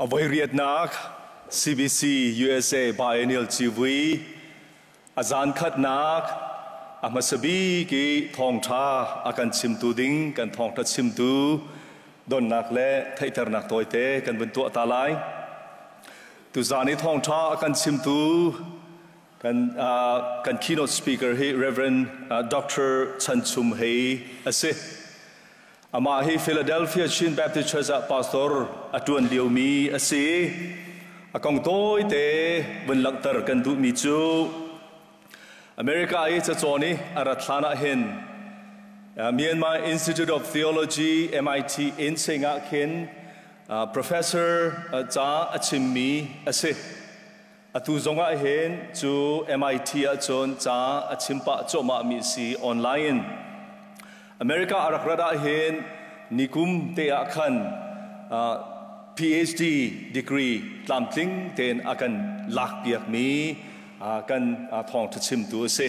Avoy riat nak CBC USA Biennial Chiwi Azan khat nak Amasabi ki thong tha akan chimtu ding kan thong tha chimtu don nak le thaitar nak toite kan buntu atalai tu zani thong tha akan chimtu kan keynote speaker he Reverend Dr. Chan Chum Hei ase ama hi Philadelphia Chin Baptist Church pastor atuan diomi ase akong toy te bun laktar kan du mi chu America ai cha choni arathana hen Myanmar Institute of Theology MIT in senga khen professor cha achimmi ase atu zonga hen chu MIT a chon cha achimpa choma mi si online America arakrada hen nikum te akhan PhD degree tlamtling ten akan lak piak mi kan thong thachim tu se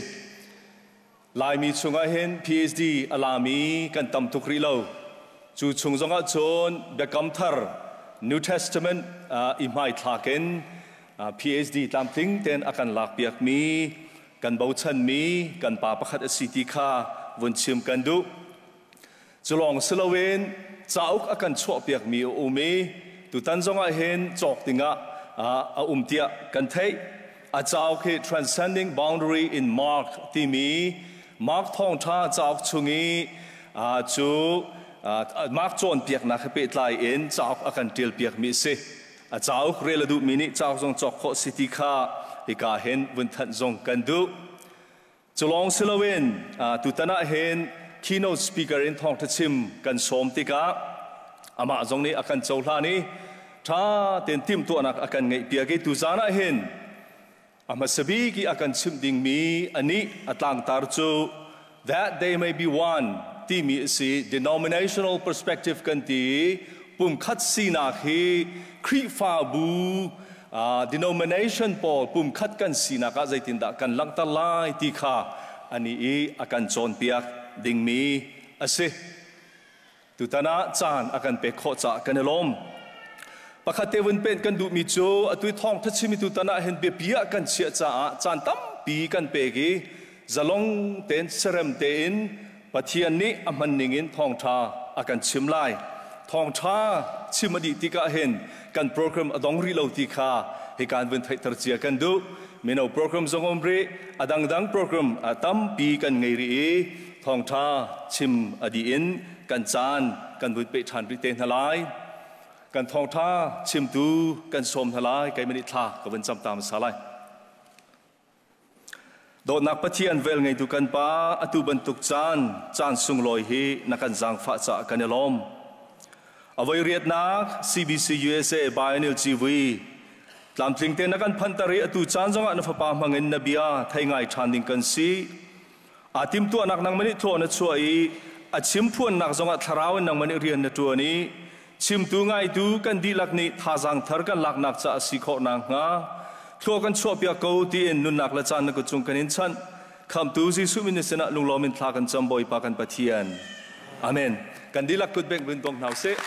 lai mi chunga hen PhD alami kan tam tukri lo chu chung zonga chon bekam thar New Testament imai thaken PhD tlamtling ten akan lak piak mi kan bauchan mi kan pa pakhat asiti kha vun chim kan du chulong silawen chauk akan chho piak mi umi tu tan zonga hen chok tinga tia kan thei a chauk he transcending boundary in Mark timi Mark thong tha chauk chungi chu Mark chon piak na khape tlai en chauk akan til piak mi se a chauk reladu mini chauk zong chok kho city kha ika hen vun than zong kan du chulong silawen tu tana hen keynote speaker in thong thachim kan som tika ama zong ni akan chawla ni tha ten tim tu anak akan ngai pia ke tu zana hen ama sabi ki akan chim ding mi ani atlang tar chu that they may be one ti mi si denominational perspective kan ti pum khat si na khi khri fa bu denomination pol pum khat kan si na ka zaitin da kan lang ta lai ti kha ani e akan chon piak ding mi ase tu tana chan akan pe kho cha kanelom pakhate wun pen kan du mi chu atui thong thachimi tu tana hen be pia kan chia cha chan tam pi kan pe gi zalong ten serem te in pathian ni amhan ningin thong tha akan chimlai thong tha chimadi tika hen kan program adong ri lo ti kha he kan wun thai tar chia kan du meno program zongom ri adang dang program atam pi kan ngei ri thong tha chim adi in kan chan kan wun pe than ri ten halai kan thong tha chim tu kan som halai kai mani tha ka wan cham tam salai do nak pathian vel ngai tu kan pa atu ban tuk chan sung loi hi nakan jang fa cha kan elom avoi riat nak CBC USA Biennial TV tlamtling te nakan phantari atu chan jonga na fa pa mangin nabia thai ngai thanding kan si atim tu anak nang mani tho na chuai achim phuan nak zonga tharau nang mani rian na tu ani chim tu ngai tu kan di lak ni thajang thar kan lak nak cha si kho nang nga thlo kan chho pia ko ti en nun nak la chan na ko chung kan in chan kham tu ji su min sena lunglo min thla kan cham boi pa kan pathian amen kan di lak kut bek bin tong nau se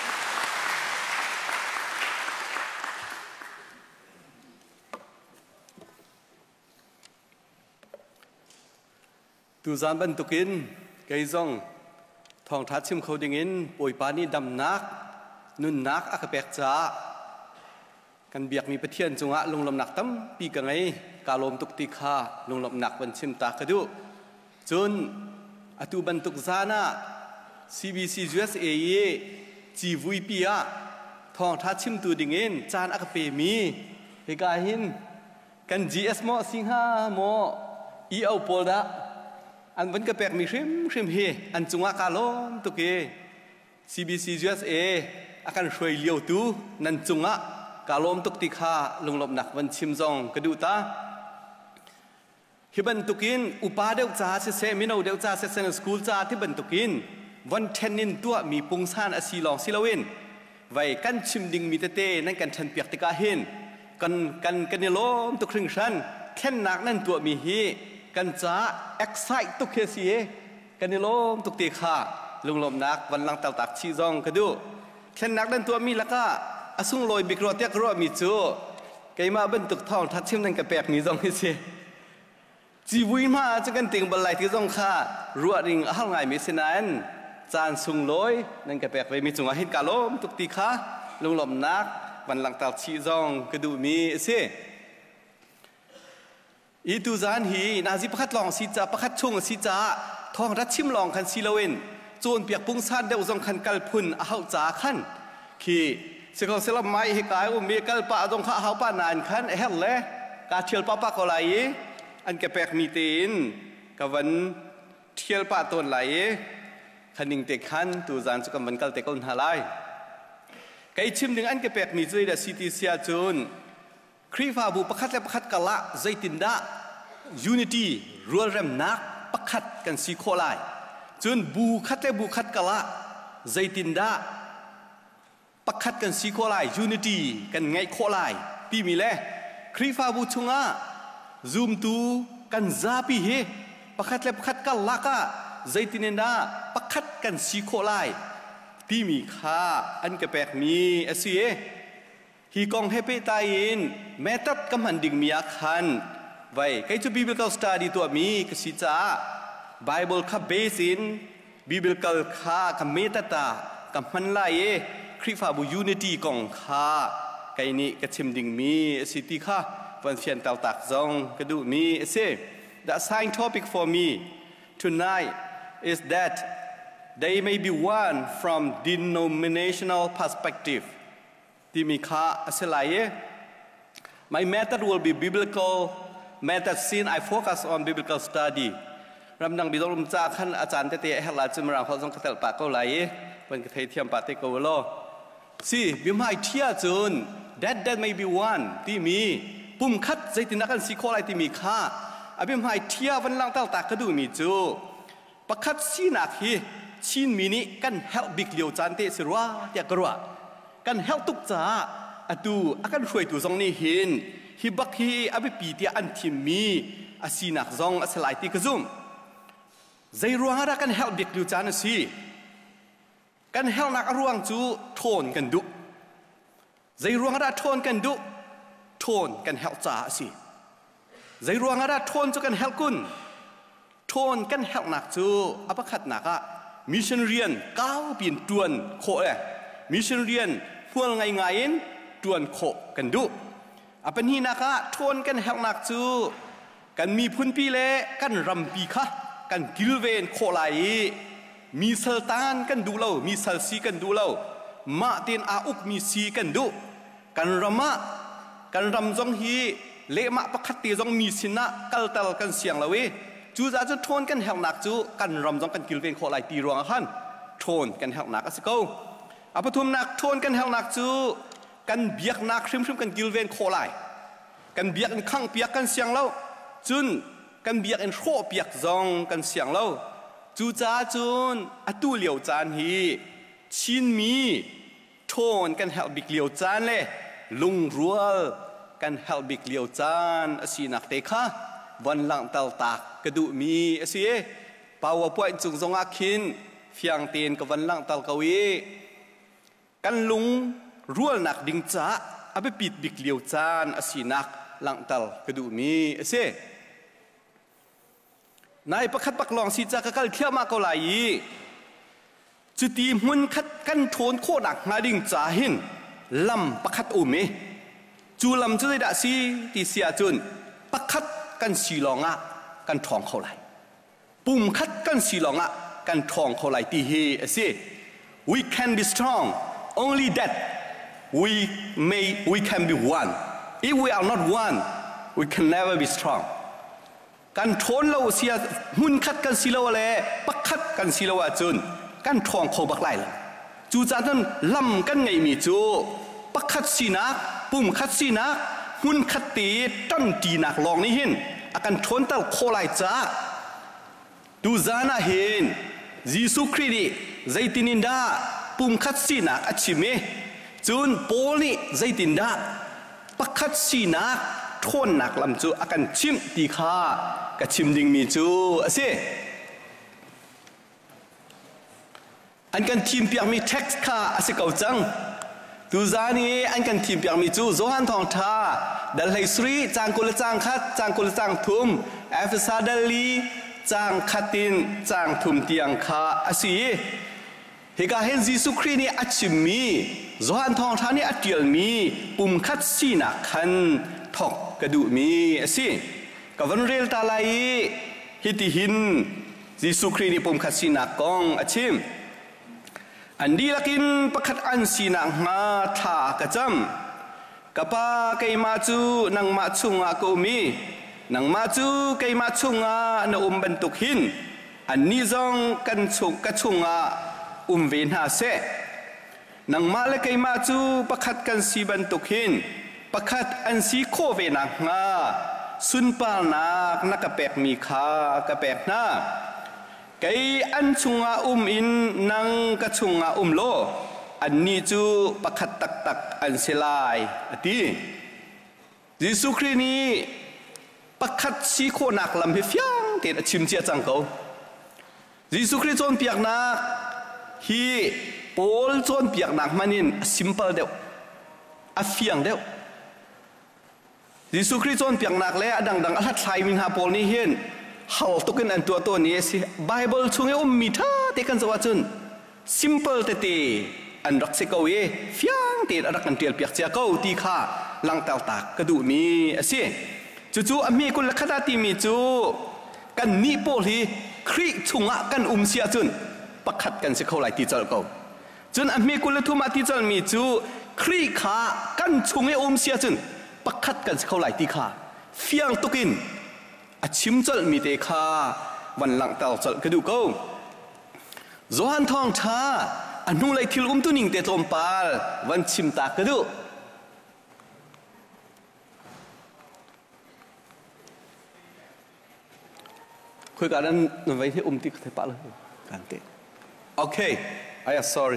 tu zan ban tukin kai zong thong tha chim kho ding in poi pa ni dam nak nun nak akapek cha kan biak mi pathian chunga lunglom nak tam pi ka ngai kalom tuk ti kha lunglom nak ban chim ta ka du chun atu ban tuk zana CBC USA ye chi vui pia thong tha chim tu ding in chan akape mi he ka hin kan GS mo singha mo I au pol da an vẫn cái bẹt mi rim hi an chunga kalom tu ke CBC USA akan shui liu tu nan chunga kalom tuk ti kha lunglom nak van chim jong kadu ta hi ban tukin upa deu cha se seminar deu cha se sen school cha ti ban tukin van tenin tua mi pungsan asi long silawin vai kan chim ding mi te nan kan than piak ti ka hin kan ni lom tu khring san khen nak nan tua mi hi kan cha excite tu ke si kan ni lom tuk ti kha lunglom nak van lang tal tak chi jong kadu khen nak dan tua mi laka สุงลอยบิกรอเตียกรอมีจูไก่มาบรรทุกทองทัดชิมนั่นกระแปกมีจงที่เสียจีวิมาจะกันติงบรรลัยที่จงข้ารัวริงอ้าวไงมีเสนันจานสุงลอยนั่นกระแปกไปมีจงอาหินกาลมตุกตีข้าลงหลอมนักวันหลังตัดชีจงกระดูมีเสียอีตูจานฮีนาจิประคัดลองสิจ่าประคัดชงสิจ่าทองรัดชิมลองคันซีลาเวนโจนเปียกปุ้งซานเดวจงคันกัลพุนอ้าวจ่าขันขี่เสกเสลับไม้ให้กายมีกัลปะจงข้าอ้าวป้านานขันเฮลเล่กาเทียลป้าป้าก็ไหลอันแกแปกมีตีนกับวันเทียลป้าต้นไหลขันยิงเตะขันตูจานสุกัมบันกัลเตะก้นหาไลไก่ชิมดึงอันแกแปกมีจุยเดซิติเซียจูนครีฟาบูประคัดและประคัดกะละใจตินดายูนิตี้รัวเร็มนักประคัดกันสีโคไลจนบูคัดและบูคัดกะละใจตินดาประคัดกันสีโคไลยูนิตี้กันไงโคไลปีมีเล่ครีฟาบูชงะซูมตูกันซาปีเฮประคัดและประคัดกะละกะใจตินดาประคัดกันสีโคไลปีมีค่าอันกระแปกมีเอซีเอฮีกองเฮเปตายินแม้ตัดกำหันดิ่งมีอาคันไว้ใครจะ biblical study ตัวมีกสิจ้า Bible ขับเบสิน biblical ข้ากับเมตตากำมันไล่คริฟาบู unity กองข้าใครนี้กชิมดิ่งมีสิทธิข้าวันเชียนเตาตักซองกระดูมีเซ่ The assigned topic for me tonight is that they may be one from denominational perspectiveที่มีค่าอะไร My method will be biblical method since I focus on biblical study รำดังบิดลมจากขั้นอาจารย์เตะให้หลานจุมรางเขาต้องกระเตลปากเขาไหลเป็นกระเทียมปาเตโกโลสิบิมให้เทียจุน that may be one ที่มีปุ่มคัดใจตินักันสีโคอะไรที่มีค่าบิมให้เทียวันล่างเต้าตากระดูมีจูประคัดสีนักฮีชินมินิกันเฮลบิกเลียวจานเตสิรัวเตียกรัวกันเฮลตุกจ้าอดูอากันช่วยตัวจงนี่เห็นฮิบักฮีอภิปีเตียอันทิมีอาศีนักจงอาสลายตีกระซุ่มใจรัวหากันเฮลบิกเลียวจานสิกันเฮลนักรวงจูโทนกันดุใจรัวหาโทนกันดุโทนกันเฮลจ้าสิใจรัวหาโทนจูกันเฮลกุนโทนกันเฮลนักจูอภิขัดนักอะมิชชันเรียนก้าวเปลี่ยนตวนโคมิชชันเรียนพวกไงตวนโคกันดูเป็นฮีนักะทวนกันเฮลนักจูกันมีพุนปีเล่กันรำปีค่ะกันกิลเวนโคไลมีเซลตานกันดูเรามีเซลซีกันดูเรามาเตียนอาอุกมีซีกันดูกันรำมะกันรำจงฮีเละมะประคัตตีจงมีสินะกัลตัลกันเสียงละเวจูจะทวนกันเฮลนักจูกันรำจงกันกิลเวนโคไลตีรวงขันทวนกันเฮลนักสิเก้าปฐุมนักทวนกันเฮลนักจูกันเบียกนักชิมกันกิลเวนโคไลกันเบียกกันข้างเปียกกันเสียงเล่าจุนกันเบียกกันโชเปียกซองกันเสียงเล่าจูจ้าจุนอตูเหลียวจานฮีชินมีทวนกันเฮลบิกเหลียวจานเลยลุงรัวกันเฮลบิกเหลียวจานสีนักเตะค่ะวันหลังเตาตากกระดูมีสิป่าวป่วยจุงจงอาคินเฟียงเตียนกับวันหลังเตากวีกันลุงรัวหนักดิ่งจ้าเอาไปปิดบิกเลียวจานสีนักหลังเตากระดูมีสินายประคัดปักลองสีจากกันเที่ยวมาเกาหลีจุดที่มุนคัดกันโทนโคดักนาดิ่งจ้าหินลำประคัดอุเมจูลำจุดได้สีที่เสียจุนประคัดกันสีหลงอ่ะกันทองเขาไหลปุ่มคัดกันสีหลงอ่ะกันทองเขาไหลตีเฮสิ we can be strong only that we can be one if we are not one we can never be strong กันทนเราเสียหุ่นคัดกันสีเราเลยปักคัดกันสีเราจุนกันทองเขาบักไหลเลยจูจานนั้นลำกันไงมีจูปักคัดสีนักปุ่มคัดสีนักหุ่นคัดตีต้นตีนักลองนี่เห็นอาการทนเต้าโคไลจ้าดูจานะเห็นยิสุคริสต์ใจตินินดาปุ่มคัดสีนักอัจฉริจุนโปลีใจตินดาปักคัดสีนักทนนักลำจูอาการชิมตีข้ากับชิมดิ่งมีจูสิอันกันทีมเปียกมีเท็กซ์ข้าสิเก่าจังตูจานี้อันกันทีมเปียกมีจูโจฮันทองท่าดัลไลสรีจางกุลจางคัดจางกุลจางทุมเอฟซาดัลลีจางคัตินจางทุมเตียงคาอาศีเฮกาเห็นยิสุครีนี่อัจฉิมีโจฮันทองท่านี่อัจเดียลมีปุ่มคัดสีนักขันทอกกระดูมีอาศีกับวันเรียลตาไลฮิติหินยิสุครีนี่ปุ่มคัดสีนักกองอาชิมอันดีลักินประคัดอันสีนังมาทากระจำกับปาไกมาจูนังมาชุงอากูมีนังมาจูไกมาชุงอาณบรรทุกหินอันนี้จงกันชุกกระชุงอาเวนหาเสนังมาเลไกมาจูประคัดกันสีบรรทุกหินประคัดอันสีโคเวนังมาสุนปานักกระเปกมีขากระเปกนาไกอันชุงอาอินนังกะชุงอาโลอันนี้จูประคัดตักอันเสลายอดียิสุครีนี้ประคัดสีโคนักลำเฟียงเตะชิมเจียจังเขายิสุครีจนเปียกนักฮีโปลจนเปียกนักมันนี่ซิมเปิลเดียวอัฟเฟียงเดียวยิสุครีจนเปียกนักแล้วดังอัลฮัดไซมินฮาโปลนี่เห็นฮัลตุกันอันตัวนี้สิไบเบิลช่วงมีท่าเตกันสวัสดิ์ซิมเปิลเตอันรักเสกเอาเฟียงเตอันรักกันเตียลเปียกเจ้าเขาตีข้าลังเตาตากกระดูมีสิจู่ๆมีคนละขณะที่มีจู่กันนิโปลีครีชุงะกันเสียจุนประคัดกันเสกเขาไหลตีเจ้าเขาจนมีคนละทุ่มตีเจ้ามีจู่ครีข้ากันชุงะเสียจุนประคัดกันเสกเขาไหลตีข้าเฟียงตุกินอาชิมจัลมีเตคาวันหลังเตาจัลกระดูกเขาโจฮันทองท่าอันนู้นเลยทิลตุนิงเตตรมปาลวันชิมตากระดูคุยกันนั้นไว้ที่ที่เทปาเลยกันเตโอเคsorry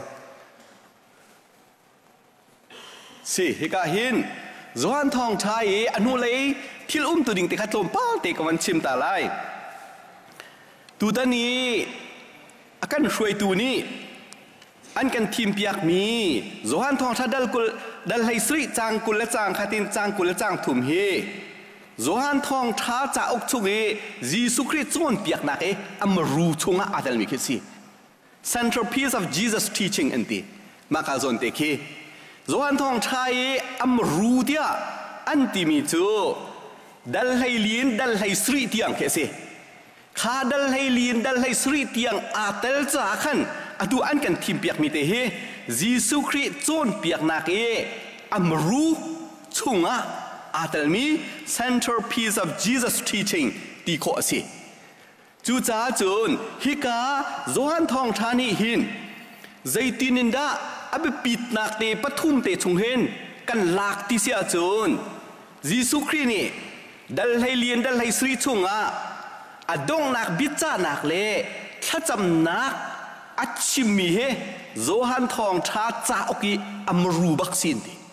สิฮิกาหินโจฮันทองท่าอันนู้นเลยทิลตุนิงเตขัดลมปาลเตกับวันชิมตาไลตัวนี้อาการช่วยตัวนี้อันกันทีมเปียกมีโจฮันทองท่าดัลไฮสรีจางกุลและจางคาตินจางกุลและจางถุมเฮโจฮันทองท่าจากอกชุกยิสุคริสต์จนเปียกนักอัมรูชงอาดัลมิคิสิ centerpiece of Jesus teaching อันตีมาคาซอนเตคีโจฮันทองท่าอัมรูเดียอันตีมีจูดัลไฮลีนดัลไฮสรีเตียงเคสิข้าดัลไฮลีนดัลไฮสรีเตียงอาเตลจ้าขันอดูอันกันทีมเปียกมีเตเฮยิสุคริสต์จนเปียกนักอัมรูชุงะอาเตลมี centerpiece of Jesus teaching ตีโคสิจูจ้าจูนฮิกาโจฮันทองทานีหินใจตีนินดาอับปิดนักเตปทุมเตชงเฮนกันหลากที่เสียจูนยิสุคริสต์นี่ดัลไฮเลียนดัลไฮสรีชุงะอดงนักบิจานักเล่ถ้าจำนักอัจฉิมีเฮโจฮันทองท่าจ้าอกีอัมรูบักซินดี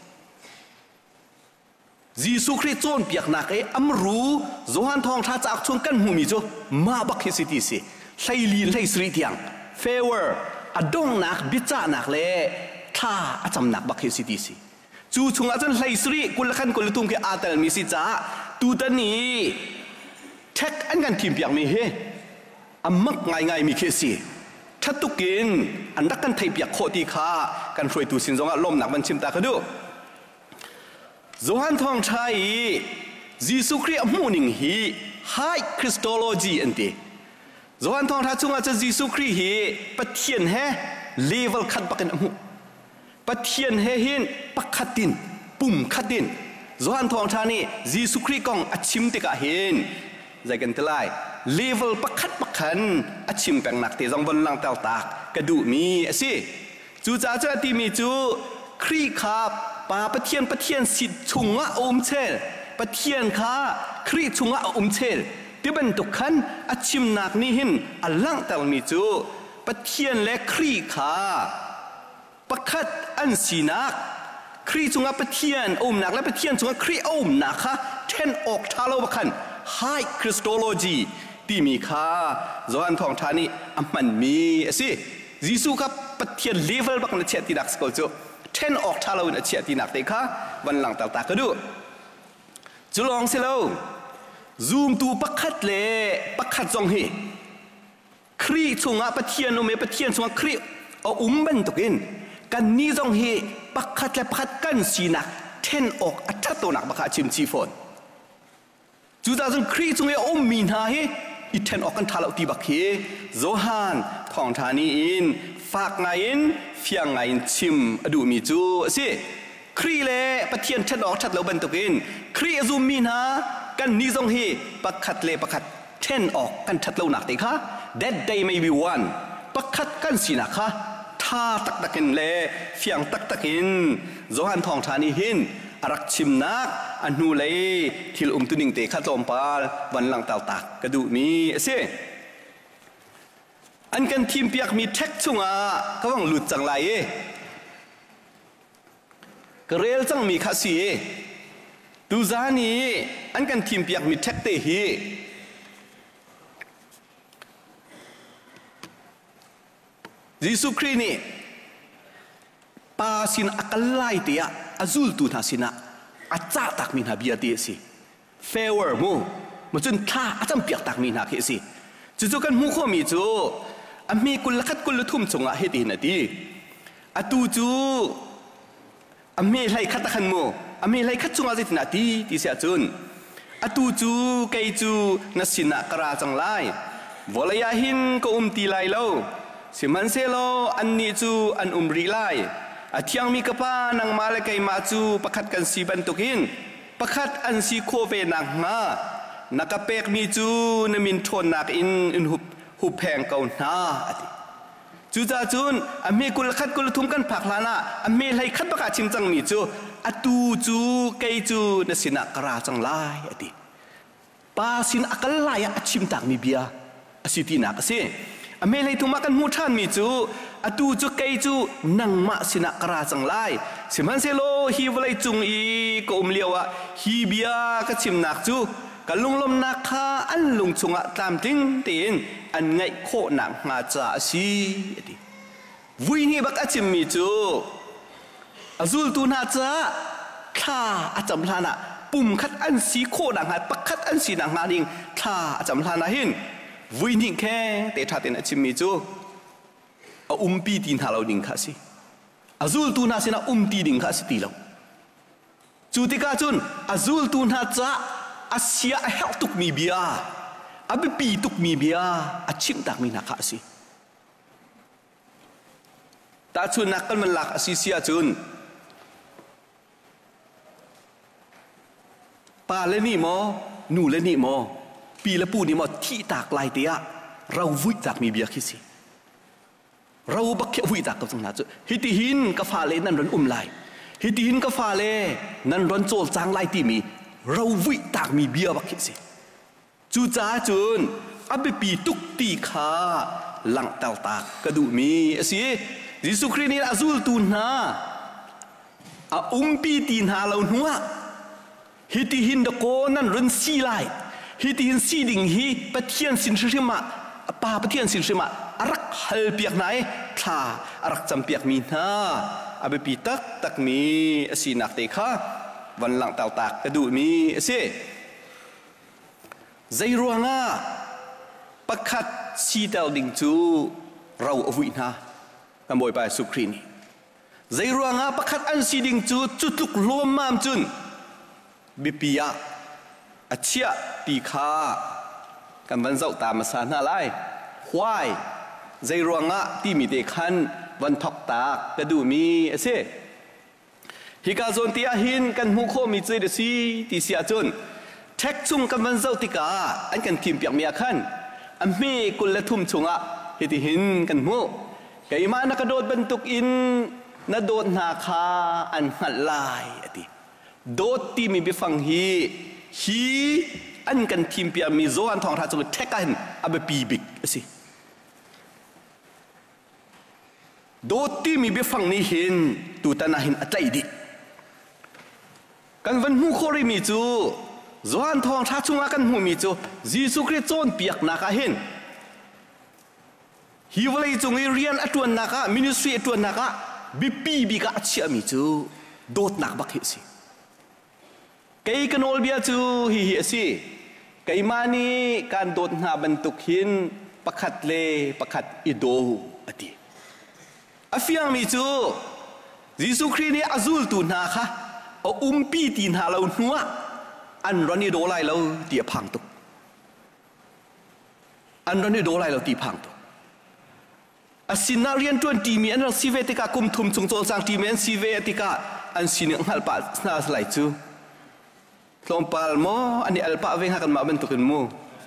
ยิสุคริสต์จนเปียกนักอัมรูโจฮันทองท่าจ้าชงกันหูมีจูมาบักเฮสิติสิไลลีนไลสรีเตียงเฟเวอร์อดงนักบิจานักเล่ถ้าอาจำนักบักเฮสิติสิจูชงอาจารย์ไลสรีกุลขันกุลตุมเคอาเตลมีสิจ้าตูตันนี้เทคอันกันทีมเปียกมีเฮอัมมักง่ายมีเคสิถ้าตุกินอันดักกันไทยเปียกโคตีข้ากันช่วยตูสินจงอารมณ์หนักมันชิมตากระดูโจฮันทองชัยยิสุคริสต์มูนิงฮีไฮคริสโตโลจีอันตีโจฮันทองท่าจงอาจจะยิสุคริสต์ฮีปะเทียนเฮเลเวลขัดปักกันมูปะเทียนเฮหินปักขัดดินปุ่มขัดดินโจฮันทองท่านี่ยิสุคริสต์กองอัดชิมติกะเห็นใจกันทลายเลเวลปักขัดปักขันอัดชิมแปลงหนักเตะจงบนลังเตาตากกระดูมีสิจูจ้าเจ้าตีมีจูครีคาปาปะเทียนสิชุงะอมเชลปะเทียนคาครีชุงะอมเชลที่เป็นตุกขันอัดชิมหนักนี่หินอัลลังเตามีจูปะเทียนและครีคาปักขัดอันสีนักครีชุงะปะเทียนอมหนักและปะเทียนชุงะครีอมหนักค่ะเทนออกทาโลบักขันHigh Christology ที่มีค่าโจฮันทองท่านี่มันมีสิยิสุครับปะเทียนเลเวลบักนัดเชติดักสกอลจูเช่นออกทาเราเชียตีนักเตะค่ะวันหลังตากระดูจุลองเสลาซูมตูปักขัดเล่ปักขัดจงเฮครีชงอาปะเทียนโนเมปะเทียนชงอาครีเอาบันตุกินกันนี้จงเฮปักขัดและปักขัดกันสีนักเช่นออกอัฐตัวนักปักขัดชิมชีฟอนจูดาจงครีชงเฮมีนหาเฮอีเช่นออกกันทาเราตีบักเฮโซฮานทองธานีอินฝากไงอินเฟียงไงอินชิมอดูมีจูสิครีเล่ปะเทียนเช่นออกชัดเราบันตุกินครีซูมีนหากันนี้จงเฮปักขัดเล่ปักขัดเช่นออกกันชัดเราหนักเตะค่ะthat day may be one ปักขัดกันสินะคะท่าตักตักินเล่เฟียงตักตักินโซฮันทองธานีหินรักชิมนักอันนูเล่ที่ลุตุนิงเตะขัดลมปาลวันหลังเต่าตักกระดูมีเสียอันกันทีมเปียกมีเท็กซุงอ่ะก็ว่างหลุดจังไรกระเรลจังมีข้าสีดูซานีอันกันทีมเปียกมีเท็กเตฮียิสุครีนี่ปาสินอักไลเตียอาซุลตูนาสินะอาจาตักมินหาเบียเตียสิเฟเวอร์มูมันจนท่าอาจำเปียกตักมินหาเคสิจู่ๆกันมูข้อมีจู่อามีกุลขัดกุลทุ่มจงอาเฮตินาดีอาตูจู่อามีไล่ขัดตะขันมูอามีไล่ขัดจงอาเจตินาดีที่เสียจุนอาตูจู่เกยจู่นัสินะกระจังไลวอลยาหินก็ตีไลเล่าสิมันเซโลอันนี้จูอันรีไลอาทิยังมีกระปานังมาเลกัยมาจูประคัดกันสีบันตุกินประคัดอันสีโคเวนังมานักเปกมีจูนมินทนนักอินหุบแพงเกาหน้าจูจ่าจูนอเมกุลขัดกุลทุ่มกันผักลานะอเมไลขัดประกาศชิมจังมีจูอตูจูเกยจูนสินักกราจังไลอดีปาสินอักไลอาชิมตักมีเบียอสิตินักเสียอเมลัยตุมากันมูท่านมีจูอตูจูเกยจูนังมาสินักราจังไลสิมันเซโลฮีวลัยจุงอีก็เลียวะฮีเบียก็ชิมนักจูกันลุงลมนักข้าอันลุงชงะตามทิ้งตีนอันไงโคหนักมาจ่าสีวินี่บักอาชิมมีจูอาซุลตูนาจ้าข้าอาจำลานะปุ่มคัดอันสีโคหนักหายปักคัดอันสีหนักมาดิงข้าอาจำลานะหินวินิ่งแค่เตะทัดเตนชิมมิจูปีดินหาเราดิ่งข้าสิอาซุลตูนาสินะตีดิ่งข้าสิตีเราจูติกาจุนอาซุลตูนาจ้าอาเซียเฮลตุกมีเบียอาบิปีตุกมีเบียอาชิมตักมีนักข้าสิตาจุนนักกันมันหลักอาเซียจุนปาเลนี่มอนูเลนี่มอปีละปูนี่มาที่ตากลายเตียเราวิ่งจากมีเบียคิสิเราบักเขวิ่งจากกับตรงนั้นฮิติหินกับฟาเลนั่นร้อนไหลฮิติหินกับฟาเลนั่นร้อนโจลจางไลตีมีเราวิ่งจากมีเบียบักคิสิจูจ้าจุนอับปีตุกตีขาหลังเตาตากกระดูมีสิยิสุครีนี่อาซุลตูนาปีตีนหาเราหัวฮิติหินตะโกนั่นร้อนซีไลฮิติหินซีดิ่งฮีปะเทียนสินชิมาปาปะเทียนสินชิมารักฮัลเปียกไหนท่ารักจำเปียกมีนาอาเบปีตักมีสีนักเตะค่ะวันหลังเต่าตากกระดูมีเสียใจรัวง่าประคัดสีเต่าดิ่งจูเราอวินากันบ่อยไปสุครีนีใจรัวง่าประคัดอันสีดิ่งจูจุดลุกลมมามจุนบิปียาอาเชียตีขากันวันเจ้าตามมาสานอะไรควายใจรัวงะที่มีเด็กขันวันทอกตากกระดูมีเสฮิกาโซนตีอาหินกันมุโคมีใจเดซีตีเสียจนแท็กซุงกันวันเจ้าติกาอันกันทีมเปียกเมียขันอันมีกุลทุ่มชงะฮิติหินกันมุไก่มานักโดดบรรทุกอินนัดโดดนาคาอันหัดลายติโดดที่มีไปฟังฮีอันกันทีมเปียมีโซอันทองทัศน์เทกันอาเบปีบิกสิโดดที่มีไปฟังนี้เห็นตูตานาเห็นอะไรดิกันวันหูโคริมีจูโซอันทองทัศน์กันหูมีจูยิสุคริสต์โจนเปียกนักเห็นฮิวเลยจงเรียนอัตวนนักมินิสทรีอัตวนนักบิปีบิกะเชียมิจูโดดนักบักเฮสิไกกันโอลเบียจูฮิฮิสิไกมานีการโดดหาบรรทุกหินประคัดเลประคัดอิโดอดีอาฟิยังมิจูยิสุครีนี่อาซูลตูนาค่ะเอาปีตีนหาเราหัวอันรันนี่โดไลเราตีพังตุกอันรันนี่โดไลเราตีพังตุกอาสินาเรียนจวนตีมีอันเราซีเวติกาคุมทุมจงโจงสังตีมีอันซีเวติกาอันสินหัลปาสนาสไลจูลงปาลโมอันนี้อัลปาเวงหากันมาเป็นตุกินมู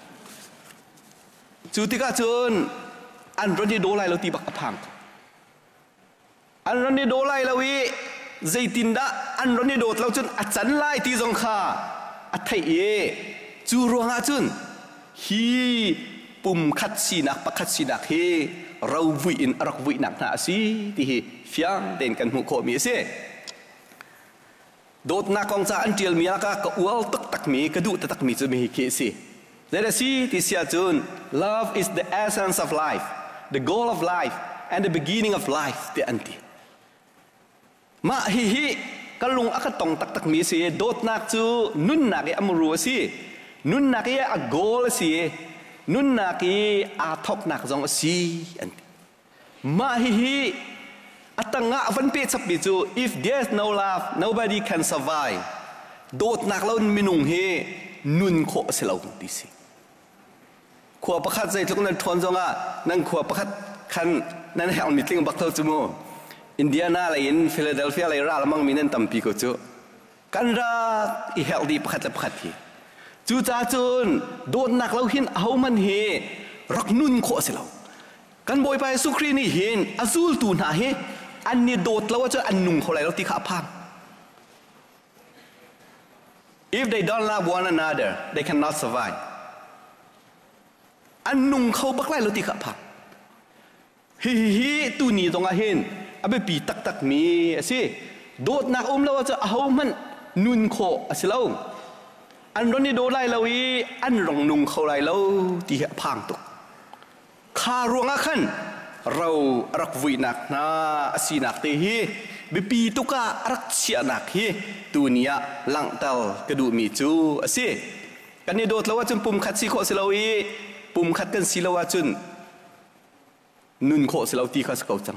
จูติกาจนอันรันนี่โดไลเราตีบักพังอันรันนี่โดไลเราวิใจตินดาอันรันนี่โดดเราจนอัจฉริยะตีจงข้าอัฐเยจูรัวงาจนฮีปุ่มขัดสีนักปักขัดสีนักเฮเราวิ่งรักวิ่งหนักหนาสิที่ฟียงเด่นกันหัวโคมีเสโดดนักของจานเจียลมีอะไรก็อวลตักมีกระดูตักมีจะมีเคสิแต่สิที่เสียจน love is the essence of life the goal of life and the beginning of life ที่อันที่มาฮิก็ลุงอักตองตักมีสิโดดนักจูนุ่นนักอมรัวสินุ่นนักอโกลสินุ่นนักอาทอกนักจงสิอันมาฮิอัตงะวันเปิดสับบิจู if there's no love nobody can survive โดดนักเราไม่นุ่งเฮนุ่นโคเสลาดิสิขวบประคัดใจทุกนั้นทนจงนั่งขวบประคัดคันนั่นแหงมิตริงบักเท่าจมูอินเดียนาอะไรอินฟิลาเดลเฟียอะไรราละมั่งมีนั่นตั้มปีก็จูกันรักอีเฮลดีประคัดจะประคัดทีจูจ้าจูนโดนนักเราเห็นเอามันเฮรักนุ่นโคเสลากันบอยไปสุครีนี่เห็นอาซูลตูนหาเฮอันนี้โดดแล้วว่าจะอันนุ่งเขาไหลเราตีขาพัง if they don't love one another they cannot survive อันนุ่งเขาบักไล่เราตีขาพังฮิตูนี่ตรงอาเห็นอาไปปีตักมีสิโดดนักแล้วว่าจะเอามันนุ่นโคสิเราอันรนี่โดไล่เราอีอันรองนุ่งเขาไหลเราตีขาพังตุกข้ารวงขันเรารักวินักนะสีนักเตฮีบิปีตุกะรักเชียนักฮีตัวนี้หลังเตากระดูมีจูสิกันนี่โดดแล้วว่าจนปุ่มขัดสีโคสิลาวีปุ่มขัดกันสีลาวจนนุนโคสิลาตีข้าสกาวจัง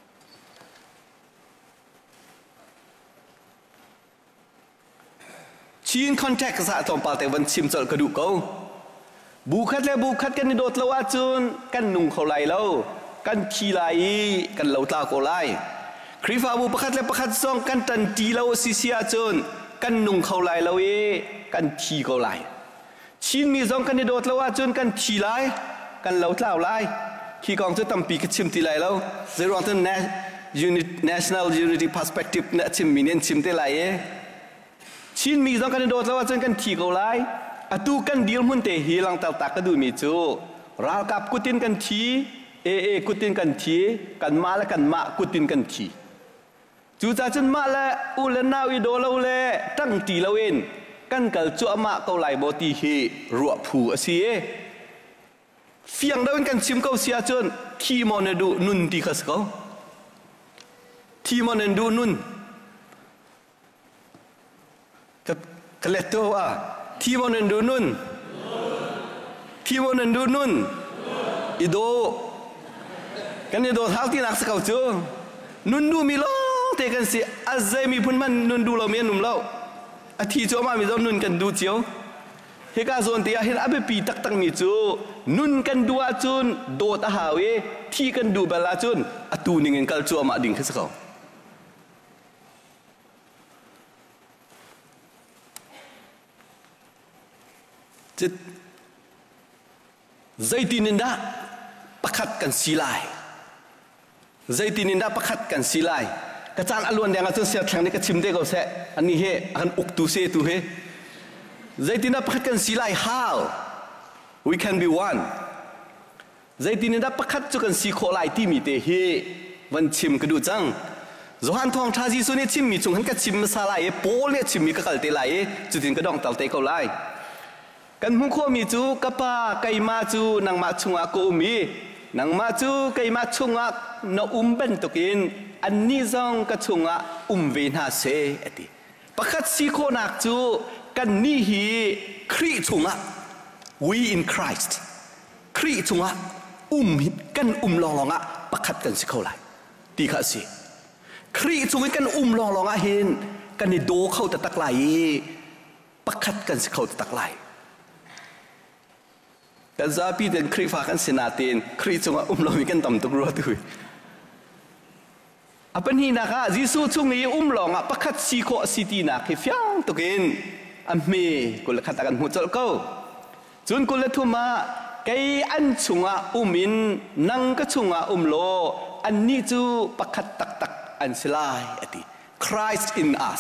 ชีนคอนแทคสะสมปาแต่วันชิมจดกระดูเขาบุคัดและบุคัดกันนี่โดดแล้วว่าจนกันนุ่งเขาไหลแล้วกันขี้ไหลกันเหลาตาโกไหลคริฟาบุประคัดและประคัดซองกันตันตีเราซิเซียจนกันนุ่งเขาไหลแล้วกันขี้เขาไหลชินมีซองกันนี่โดดแล้วว่าจนกันขี้ไหลกันเหลาตาไหลขี้กองจะตั้มปีกชิมตีไหลแล้วเรื่องที่ national unity perspective เนี่ยชิมมีเน้นชิมตีไหลชินมีซองกันนี่โดดแล้วว่าจนกันขี้เขาไหลอตูกันเดียวมันเตะฮีลังตัลตักก็ดูมีจูราลกับกุตินกันทีกุตินกันทีกันมาและกันมากุตินกันทีจูจ่าจนมาและอุเลนาวิโดเราเลยตั้งตีเราเองกันกัลจัวมาเขาไหลบอตีฮีรัวผูเสียเฟียงเราเป็นกันชิมเขาเสียจนทีมอนดูนุนตีขัสเขาทีมอนดูนุนกับเลตโตว่าทีมนันดูนุนทีมนันดูนุนอีโดกันอีโดท้าที่นักสกาวจูนุนดูมีล้อเตกันสิอาเซมีพุ่นมันนุนดูเราเมียนุ่มเราอาทิจูมามีเจ้านุนกันดูเจียวเฮกาโซนเตียเห็นอาเบปีตักมีจูนุนกันดูอาจุนโดตาหาเวที่กันดูเบลาจุนอาตูนิงเงินกัลจูมาดิ่งขึ้นสกาวจิตใจตีนินดาประคัดกันสีลายใจตีนินดาประคัดกันสีลายกระจานอลวนแดงอาจจะเสียแข็งในกระชิมเด็กเอาเสะอันนี้เฮอันอุกตูเสตูเฮใจตีนินดาประคัดกันสีลาย how we can be one ใจตีนินดาประคัดจุกันสีโคลายที่มีเตเฮวันชิมกระดูจังจหันทองชาจีสุนี่ชิมมีจุงหันกระชิมมาซาลายโป้เนี่ยชิมมีกระกัลเตลายจุดที่กระดองตัลเตเขาไลกันมุขมีจูกะปาไก่มาจูนางมาชุงอากูมีนังมาจูไกมาชุงะนเป็นตุกินอันนี้จงกชุงะเวนาเซเอติประคัดสีโคนักจูกันนี่ฮีครีชุงะ we in Christ ครีชุงะกันลองะประคัดกันสิเข้าไหลดีข้าสิครีชุงะกันลองะเห็นกันนี่โดเข้าแต่ตักไหลประคัดกันสิเข้าแต่ตักไหลกันซาปีเดินครีฟ้ากันเสนาเตนครีชุงะลองมีกันต่ำตุกรัวตุยอันนี้นะคะยิสูชุงนี้ลองะประคัดสีโคสีตีนักเฟียงตุกินอันมีกุลขัดกันหัวจลก็จนกุลทุมาไกอันชุงะมินนังก็ชุงะโลอันนี้จูประคัดตักอันสลายอติ Christ in us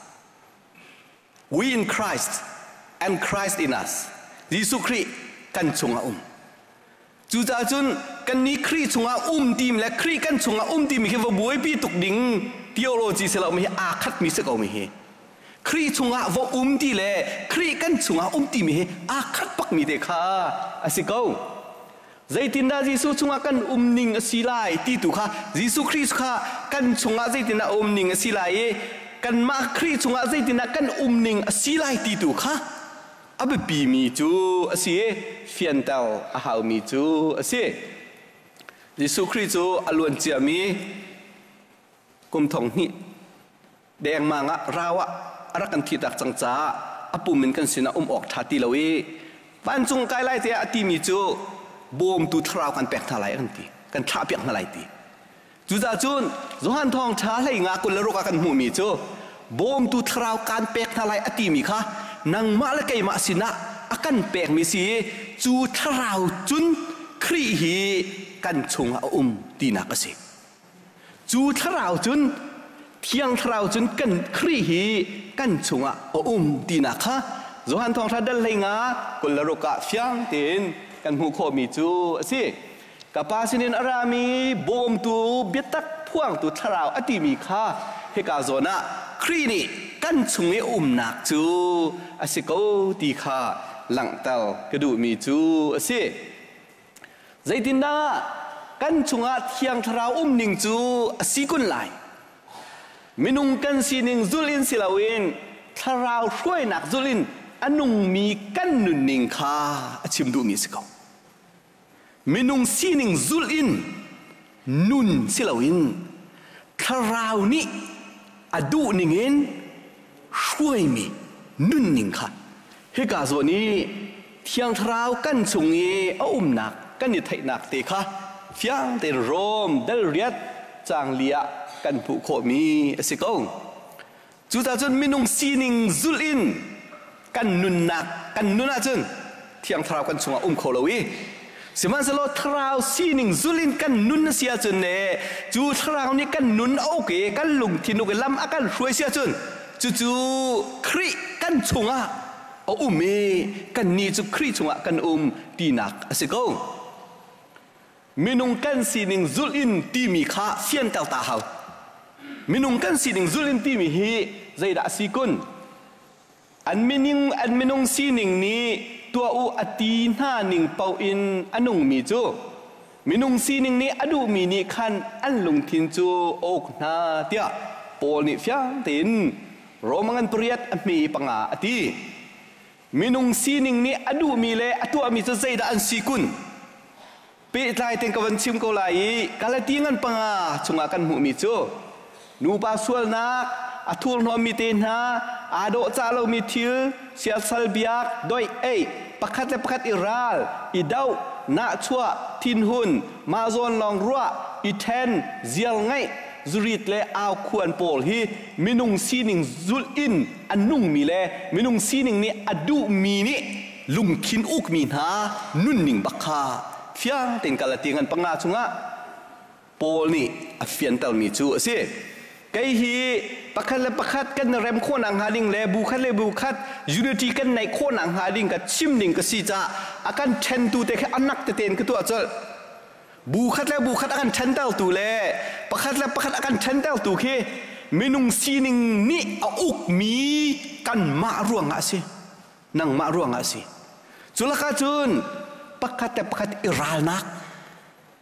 we in Christ and Christ in us ยิสุคริกันชุงะจูจ่าจุนกันนี้ครีชุงะทีมและครีกันชุงะทีมมีแค่ว่าบุยปีตุกดิ่งทีโอโลจีเสลามีอาคัดมีสักเอามีครีชุงะว่าทีเล่ครีกันชุงะทีมีอาคัดปักมีเด็กค่ะอาศิกเอาใจตินดาจิสุชุงะกันนิงสิไลตีตุค่ะจิสุคริสค่ะกันชุงะใจตินดานิงสิไลกันมาครีชุงะใจตินดากันนิงสิไลตีตุค่ะอับปีมีจูอาศิเฟียนเตลอาหาวมีจูอาศิยิสุคริสจูอลวนเจียมีกุมทองนี่แดงมังะราวะรักกันที่ตักจังจ้าอปุ่มมันกันสินะออกทัดตีละวีบ้านจงไกลไล่เตะตีมีจูบวมตุทราวกันแปกทลายกันตีกันท่าเปียกทลายตีจูจ่าจุนจหันทองช้าให้งากุลโรกกันหูมีจูบวมตุทราวกันแปกทลายอตีมีค่ะนังมาละไกมาสินะอากันแปกมีสีจูทราวจุนครีฮีกันชงตีนักสิจูทราวจุนเที่ยงทราวจุนกันครีฮีกันชงตีนักค่ะจหันทองทัดดัลเลยงากุลโรกะเฟียงเต็นกันหูโคมีจูสิกับปาสินินอารามีบวมตูเบียตักพ่วงตูทราวอติมีค่ะเฮกาโซนะครีนี่กันชงนักจูอาศิโกตีค่ะหลังเตากระดูมีจูสิใจตินดากันชงเที่ยงทราวนิงจูอาศิกุนไลมินุงกันสีนิงจุลินสิลาวินทราวช่วยนักจุลินอันนุงมีกันนุนนิงค่ะชิมดูมีสิกามินุงสีนิงจุลินนุนสิลาวินทราวนี้อดูนิงเงินช่วยมีนุนนิงค่ะเฮกาโซนี้เที่ยงทราวกันชงนักกันนิทัยนักเตะค่ะเฟียงเตโรมเดลเรียดจางเลียกันผู้โคมีสิกงจุดจนมินุงซีนิงจุลินกันนุนนักกันนุนอาจนเที่ยงทราวกันชงโคลวีสิมันสโลทราวซีนิงจุลินกันนุนเสียจนเน่จูทราวนี้กันนุนโอเคกันลุงที่นุกลำอากันช่วยเสียจนจูครีกันชงเมกันนี่จูครีชงกันตีนักสิกงมินุงกันสีนิงจุลินตีมีข้าเฟียนเตาตาเฮามินุงกันสีนิงจุลินตีมีฮีใจด่าสิกุนอันมินุงสีนิงนี้ตัวอตีน่านิงเปาอินอันนุงมีจูมินุงสีนิงนี้อดูมีนี่ขันอันลุงทินจูอกนาเตียโปนิฟยังตินโรมังอันเปรียดมีปังอาตีมินุงสีนิงนี้อดูมีเลอตัวมีจะใจด่าอันสิกุนปีไทยเต็งกวันชิมกลายกาลตีงันปังอาชงกันหูมิจูนูปาสวลนักอัทุลนอมิเตนะอาโดซาโลมิทิลเสียสัลเบียกโดยประคัดอิราลอีดาวนาชัวทินหุนมาซอนลองรัวอีเทนเซียลไงจุริตเลอาควรโปลฮีมินุงซีนิงจุลอินอันนุงมีเลมินุงซีนิงนี่อดูมีนี่ลุงคินอุกมีนานุนนิงบักคาเฟียงเต็งกาลตีงันปังอาชงะโปลนี่อเฟียนเตลมีจูสิไกฮีประคัดกันเรมโคนังฮาดิงเลบุคัดยูนิตี้กันในโคนังฮาดิงกับชิมดิงกับซีจ้าอาการเชนตูเตะอันนักเตนกับตัวเจ้าบุคัดอาการเชนเตลตูเลประคัดอาการเชนเตลตูเคเมนุงซีนิงนี่เอาอุกมีกันมาร่วงอาสินังมาร่วงอาสิจุลกาจุนประคัดอิราลนัก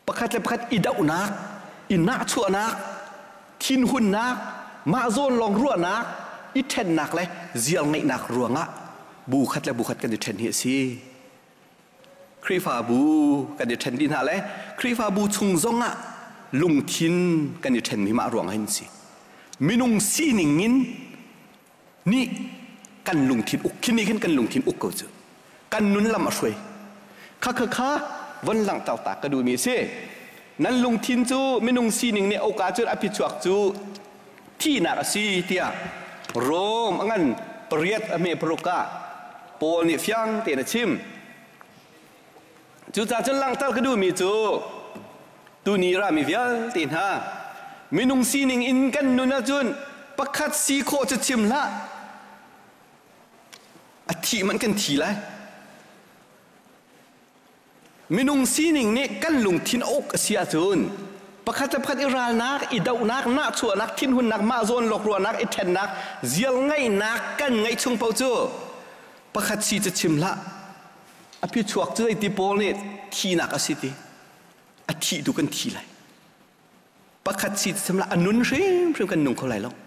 ประคัดเลยประคัดอิดเอานักอินนักชั่วนักทินหุ่นนักมาโซนลองรั่วนักอิเทนนักเลยเจียงไงนักรัวงะบูคัดเลยบูคัดกันดิเทนเฮียซีครีฟาบูกันดิเทนดินหาเลยครีฟาบูชุงซงะลุงทินกันดิเทนมีมารวงให้สิมินุงซีนิงินนี่กันลุงทินอุกคินี่ขึ้นกันลุงทินอุกก็จะกันนุนลำมาช่วยข้าวันหลังเต่าตากระดูมีเสนั้นลุงทินจูมินุงซีนิงเนี่ยโอกาสจุดอภิชวกจูที่นักซีเตียโรมงั้นเปรียดอเมปรุกาโปลนิฟยังเตนชิมจูจ่าจนหลังเต่ากระดูมีจูตูนีรามีเวียตีนฮะมินุงซีนิงอินกันนุนจุนประคัดซีโคจะชิมละอธิมันกันทีไรมินุงซีนิงเนี่ยกันลุงทินอกเสียจุนประคัดจะพัดอิรานักอิดาวนักนักชัวนักทินหุ่นนักมาโซนหลอกลวงนักอิเทนนักเจียงไงนักกันไงชงเปาจูประคัดซีจะชิมละอภิชวกจะได้ตีโปเนี่ยทีนักสิทีอธิดูกันทีไรประคัดซีจะชิมละอนุนเริ่มกันนุ่งเขาไหลแล้ว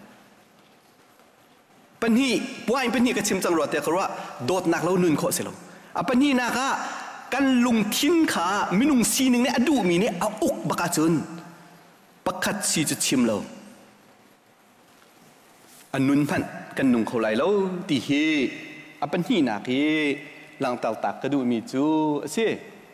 ปัญหีป่วยปัญหีก็ชิมจังหวัดแต่เขาว่าโดดนักแล้วนุนโคเสลงปัญหีนักะกันลุงทินขามินุงซีนึงเนี่ยอดูมีเนี่ยเอาอุกบักจุนประคัดซีจะชิมเราอนุนพันกันนุ่งเขาไหลแล้วตีเฮปัญหีนักเฮหลังเต่าตักกระดูมีจูเสีย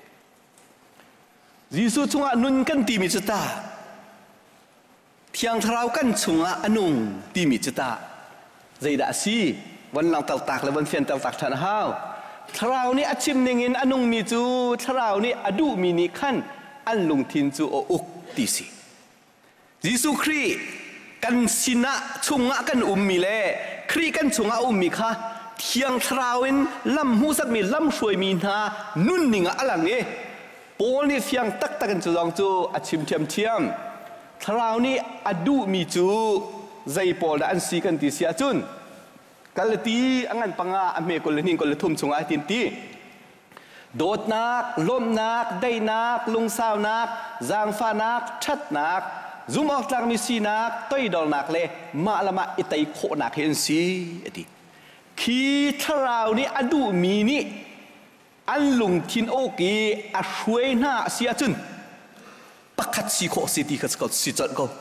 ยิสุชงอนุนกันตีมีจุตาเที่ยงเท้ากันชงอนุงตีมีจุตาใจด่าซีวันหลังเต่าตักและวันเฟียนเต่าตักทันห้าวทราวนี้อาชิมเงินอนุงมีจูทราวนี้อดูมีนิขันอันลุงทินจูโออุกตีซียิสุครีกันสินะชงกันมีเล่ครีกันชงมีค่ะเที่ยงทราวินลำหูสักมีลำช่วยมีนานุ่นนิงอะหลังนี้โปนี่เฟียงตักกันจูจองจูอาชิมเทียมทราวนี้อดูมีจูใจโปลอันซีกันตีเสียจุนกัลตีอังอันปังอาอเมริกาเลนิงกลทุ่มชงอาตินตีโดดนักล้มนักได้นักลุงสาวนักจางฟ้านักชัดนักซุ่มออกจากมิซีนักต้อยดอลนักเลยมาละมาอิตัยโคนักเห็นซีตีขีทราวนี้อดูมีนี่อันลุงทินโอกีอาช่วยหน้าเสียจุนปักขัดสีโคสิตีขัดสกอตสิจัดก็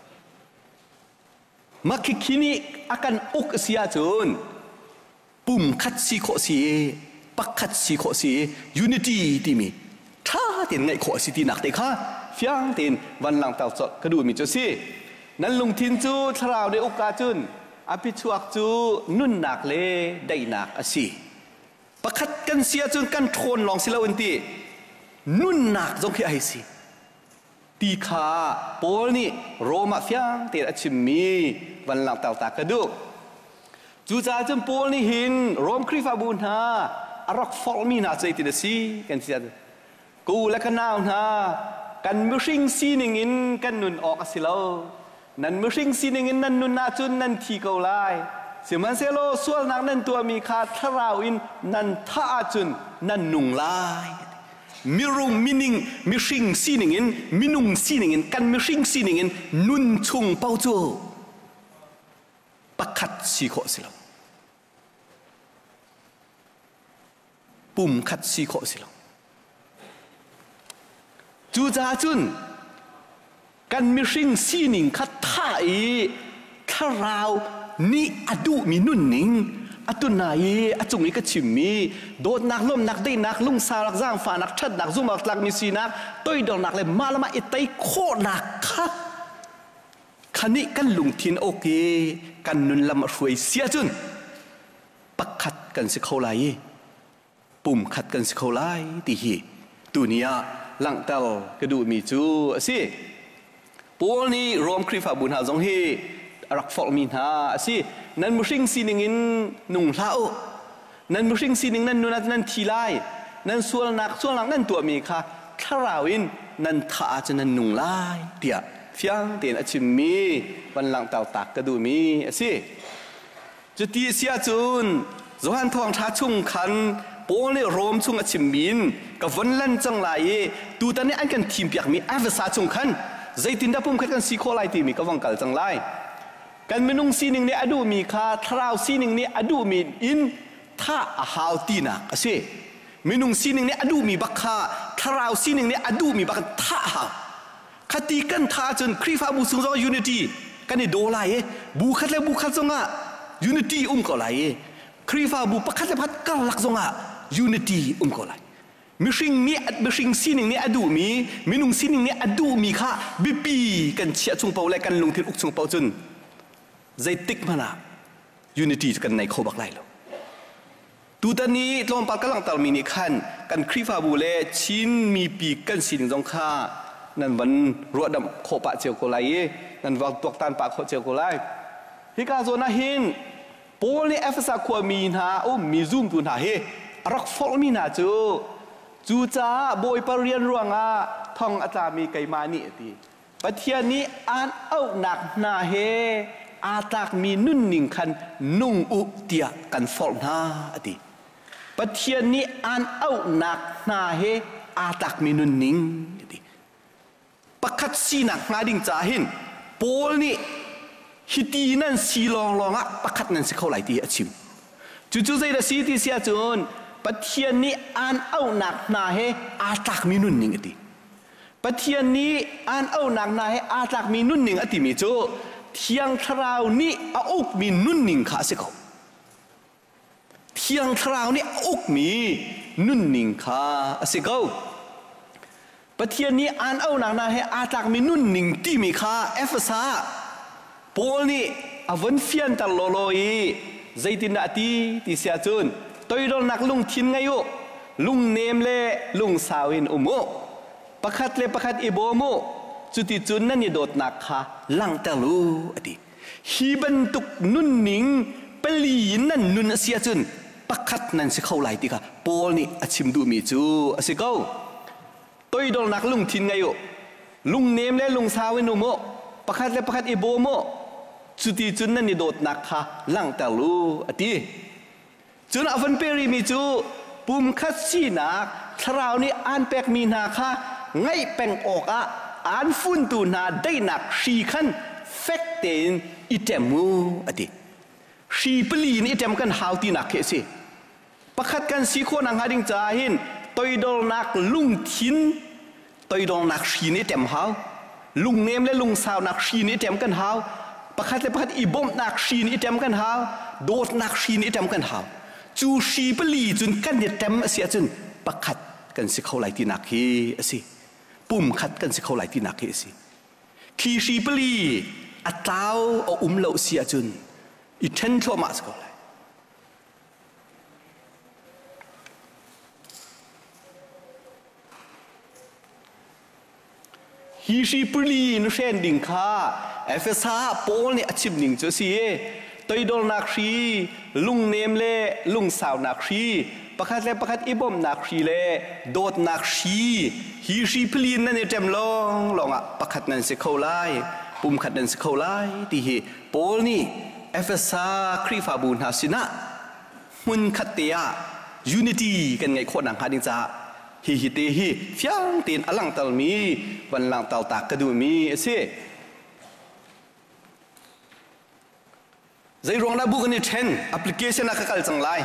มาคิดนี่อาการอกเสียจุนปุ่มขัดสีโคสีปักขัดสีโคสียูนิตี้ที่มีถ้าเต็นไงโคสิตีหนักเด็กค่ะเฟียงเต็นวันหลังเต่าจดกระดูมีจุสินั้นลุงทินจูทราวในโอกาจุนอภิชวกจูนุ่นหนักเลยได้หนักสิประคัดกันเสียจนกันโทนลองสิละวันตีนุ่นหนักจงขี้ไอสิตีขาโปลนี่โรมาเฟียงเตอชิมมีวันหลังเต่าตากระดูจูจ่าจนโปลนี่หินโรมคริฟาบูนฮาอรักฟอลมีนาใจติดสิกันเสียกูและกันนาวนากันมิริงซีนิงินกันนุ่นออกสิละนั่นมิริงซีนิงินนั่นนุ่นนาจุนนั่นทีเกาไลเสียมันเซโลส่วนนักนั่นตัวมีคาทราวินนั่นท่าจุนนั่นนุ่งลายมิรุงมินิงมิริงซีนิงินมินุงซีนิงินกันมิริงซีนิงินนุ่นชุงเป้าจูปักขัดสีโคสิลปุ่มขัดสีโคสิลจูจ่าจุนกันมิริงซีนิงขัดท่าอีทราวนี่อดูมีนุ่นนิงอตุนายอจุงนี้ก็ชิมมีโดดนักล้มนักได้นักลุงสาวนักจ้างฝ่านักชัดนักซุ่มนักมีสีนักต้อยดอกนักเลยมาละมาอิตไตโคนักค่ะคันนี้กันลุงทินโอเคกันนุนละมาช่วยเสียจุนปักขัดกันสิเขาไล่ปุ่มขัดกันสิเขาไล่ตีฮีตัวนี้หลังเตลกระดูมีจูสิปูนี่รวมคริฟาบุญหาจงฮีรักฟอลมีนาสินั่นมุสิงซีนิงินนุ่งเท้านั่นมุสิงซีนิงนั่นนุ่นนั่นทีไลนั่นส่วนหลังนั่นตัวมีค่ะคาราวินนั่นท่าจะนั่นนุ่งไลเดียเฟียงเตียนอชิมมีวันหลังเต่าตักกระดูมีสิจุดที่เสียจุนโจฮันทองท้าชุ่งขันโป้เนี่ยรวมช่วงชิมบินกับวันเล่นจังไรตูตอนนี้อันกันทีมเปียกมีอาเวสาจงขันใจตินดาปุ่มขัดกันสีโคไลตีมีก็วังกัลจังไรกันเมนุงซีหนึ่งเนี่ยอดูมีค่าทราวซีหนึ่งเนี่ยอดูมีอินท่าอาหาวตีนักเสียเมนุงซีหนึ่งเนี่ยอดูมีบักค่าทราวซีหนึ่งเนี่ยอดูมีบักท่าหาวคดีกันท่าจนครีฟาบูสุงจงยูนิตี้กันนี่โดไลบูคัดและบูคัดจงอ่ะยูนิตี้ก็ไลครีฟาบูปักคัดและพัดกันหลักจงอ่ะยูนิตี้ก็ไลมิชิงเนี่ยมิชิงซีหนึ่งเนี่ยอดูมีเมนุงซีหนึ่งเนี่ยอดูมีค่าบิปีกันเชียจงเปาและกันลงที่อุกจงเปาจนใจติกมานะยูนิตี้กันในเขาบักไล่แล้วตูตอนนี้ลองปักกำลังตลมีนี่ขันกันครีฟาบูเล่ชิ้นมีปีกันสิ่งจงค่านั่นวันรัวดำโคปะเจียวโคไลนั่นวันตัวตันปะโคเจียวโคไลฮิกาโซนาหินโพลีเอฟซาควมีนาโอ้มีซูมตุนหาเฮรักฟอลมีนาจูจ้าโบยปรเรียนรวงอาท่องอาจารย์มีไกมานี่ตีประเทศนี้อ่านเอาหนักนาเฮอาตากมีนุ่นหนิงคันนุ่งอุเตียกันฟอลนาตีประเทศนี้อ่านเอาหนักนาเฮอาตากมีนุ่นหนิงตีประคัดสีหนักมาดิ่งจ่าหินโพลีฮิตีนั่นสีลองอ่ะประคัดนั่นสิเขาไหลตีอาชิมจู่ๆใจละสีที่เสียจนประเทศนี้อ่านเอาหนักนาเฮอาตากมีนุ่นหนิงตีประเทศนี้อ่านเอาหนักนาเฮอาตากมีนุ่นหนิงอติมีโจเที่ยงคราวนี้อาอุกมีนุ่นหนิงขาสิเขาเที่ยงคราวนี้อาอุกมีนุ่นหนิงขาสิเขาประเทศนี้อ่านเอาหนักนาเฮอาตากมีนุ่นหนิงที่มีขาเอฟซาโพนี่อวันเฟียนตัลโลยใจตินดาตีที่เสียจนตัวโดนนักลุงทินไงโยลุงเนมเล่ลุงสาวินอุโมประคัดเล่ประคัดอิโบโมจุดที่จุนนั่นนี่โดดนักค่ะลังตะลูอดีฮีบันตุกนุ่นหนิงเปลีนั่นนุ่นเสียจนประคัดนั่นสิเข้าไหลตีค่ะโพนี่อชิมดูมีจูสิเขาตัวโดนนักลุงทินไงโยลุงเนมเล่ลุงสาวินอุโมประคัดเล่ประคัดอิโบโมจุดที่จุนนั่นนี่โดดนักค่ะลังตะลูอดีจุนอฟันเปรีมีจูปุ่มคัดสีนักคราวนี้อ่านแปกมีนาค่ะไงแปงออกอ่านฟุ้นตูนาได้หนักชีขันเฟกเตนอิเตมูอดีชีปลีนอิเตมกันหาวตีนักเคสิประคัดกันสีโคนังหาดิงจ่าหินตัวโดนนักลุงทินตัวโดนนักชีนิเตมหาวลุงเนมและลุงสาวนักชีนิเตมกันหาวประคัดและประคัดอีบมนักชีนิเตมกันหาวโดดนักชีนิเตมกันหาวจูชีปลีจุนกันเนี่ยเต็มเสียจุนประคัดกันสิเขาไหลที่นักเฮสิปุ่มคัดกันสิเขาไหลที่นักเฮสิขีชีปลีอัตราเอาเหล่าเสียจุนอีเทนโทมัสเขาไหลฮีชีปลีนุเชนดิ่งค่าเอฟเอสาโปลเนี่ยชิบหนิงจะเสียตัวโดนนักชีลุงเนมเล่ลุงสาวนักชีประคัดเล่ประคัดอิบมนักชีเล่โดดนักชีฮีชีพลีนนั่นเนี่ยเต็มลองอ่ะประคัดนั่นสิเขาไล่ปุ่มขัดนั่นสิเขาไล่ที่เหโปลนี่เอฟเอสาครีฟาบูนฮาสินะมุนขัดเตียยูนิตี้กันไงคนหนังหาดิงจ้าฮีเตฮีเฟียงตีนอลังตัลมีวันลังตัลตากกระดูมีเสียใจรองระบุกันนี่เช่นแอปพลิเคชันนักขัดจังไร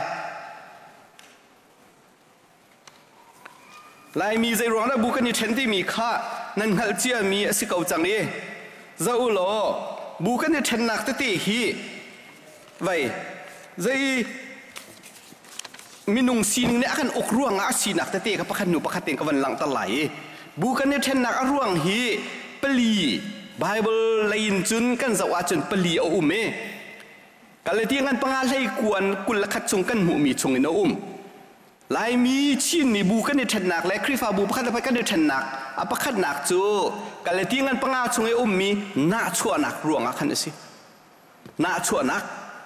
ลายมีใจรองระบุกันนี่เช่นที่มีค่านั่นหัลเจียมีสิเกาจังเลยเจ้าโลบุกันนี่เช่นนักตีฮีไว้ใจมินุงซีนเนี่ยกันอกร่วงอาศีนักตีกับประคันหนูประคันเต็งกับวันหลังตะไหลบุกันนี่เช่นนักร่วงฮีปลีไบเบิลไลน์จุนกันสวาจุนปลีเอาเมกันเลยที่งั้นปังอาเลยกวนกุลขัดชงกันหูมีชงอินอุ้มลายมีชินมีบูกันในเทนนักและคริฟาบูพักไปกันในเทนนักอภักขัดนักจูกันเลยที่งั้นปังอาชงไออุ้มมีน่าชั่วนักรวงอ่ะคันนี้สิน่าชั่วนัก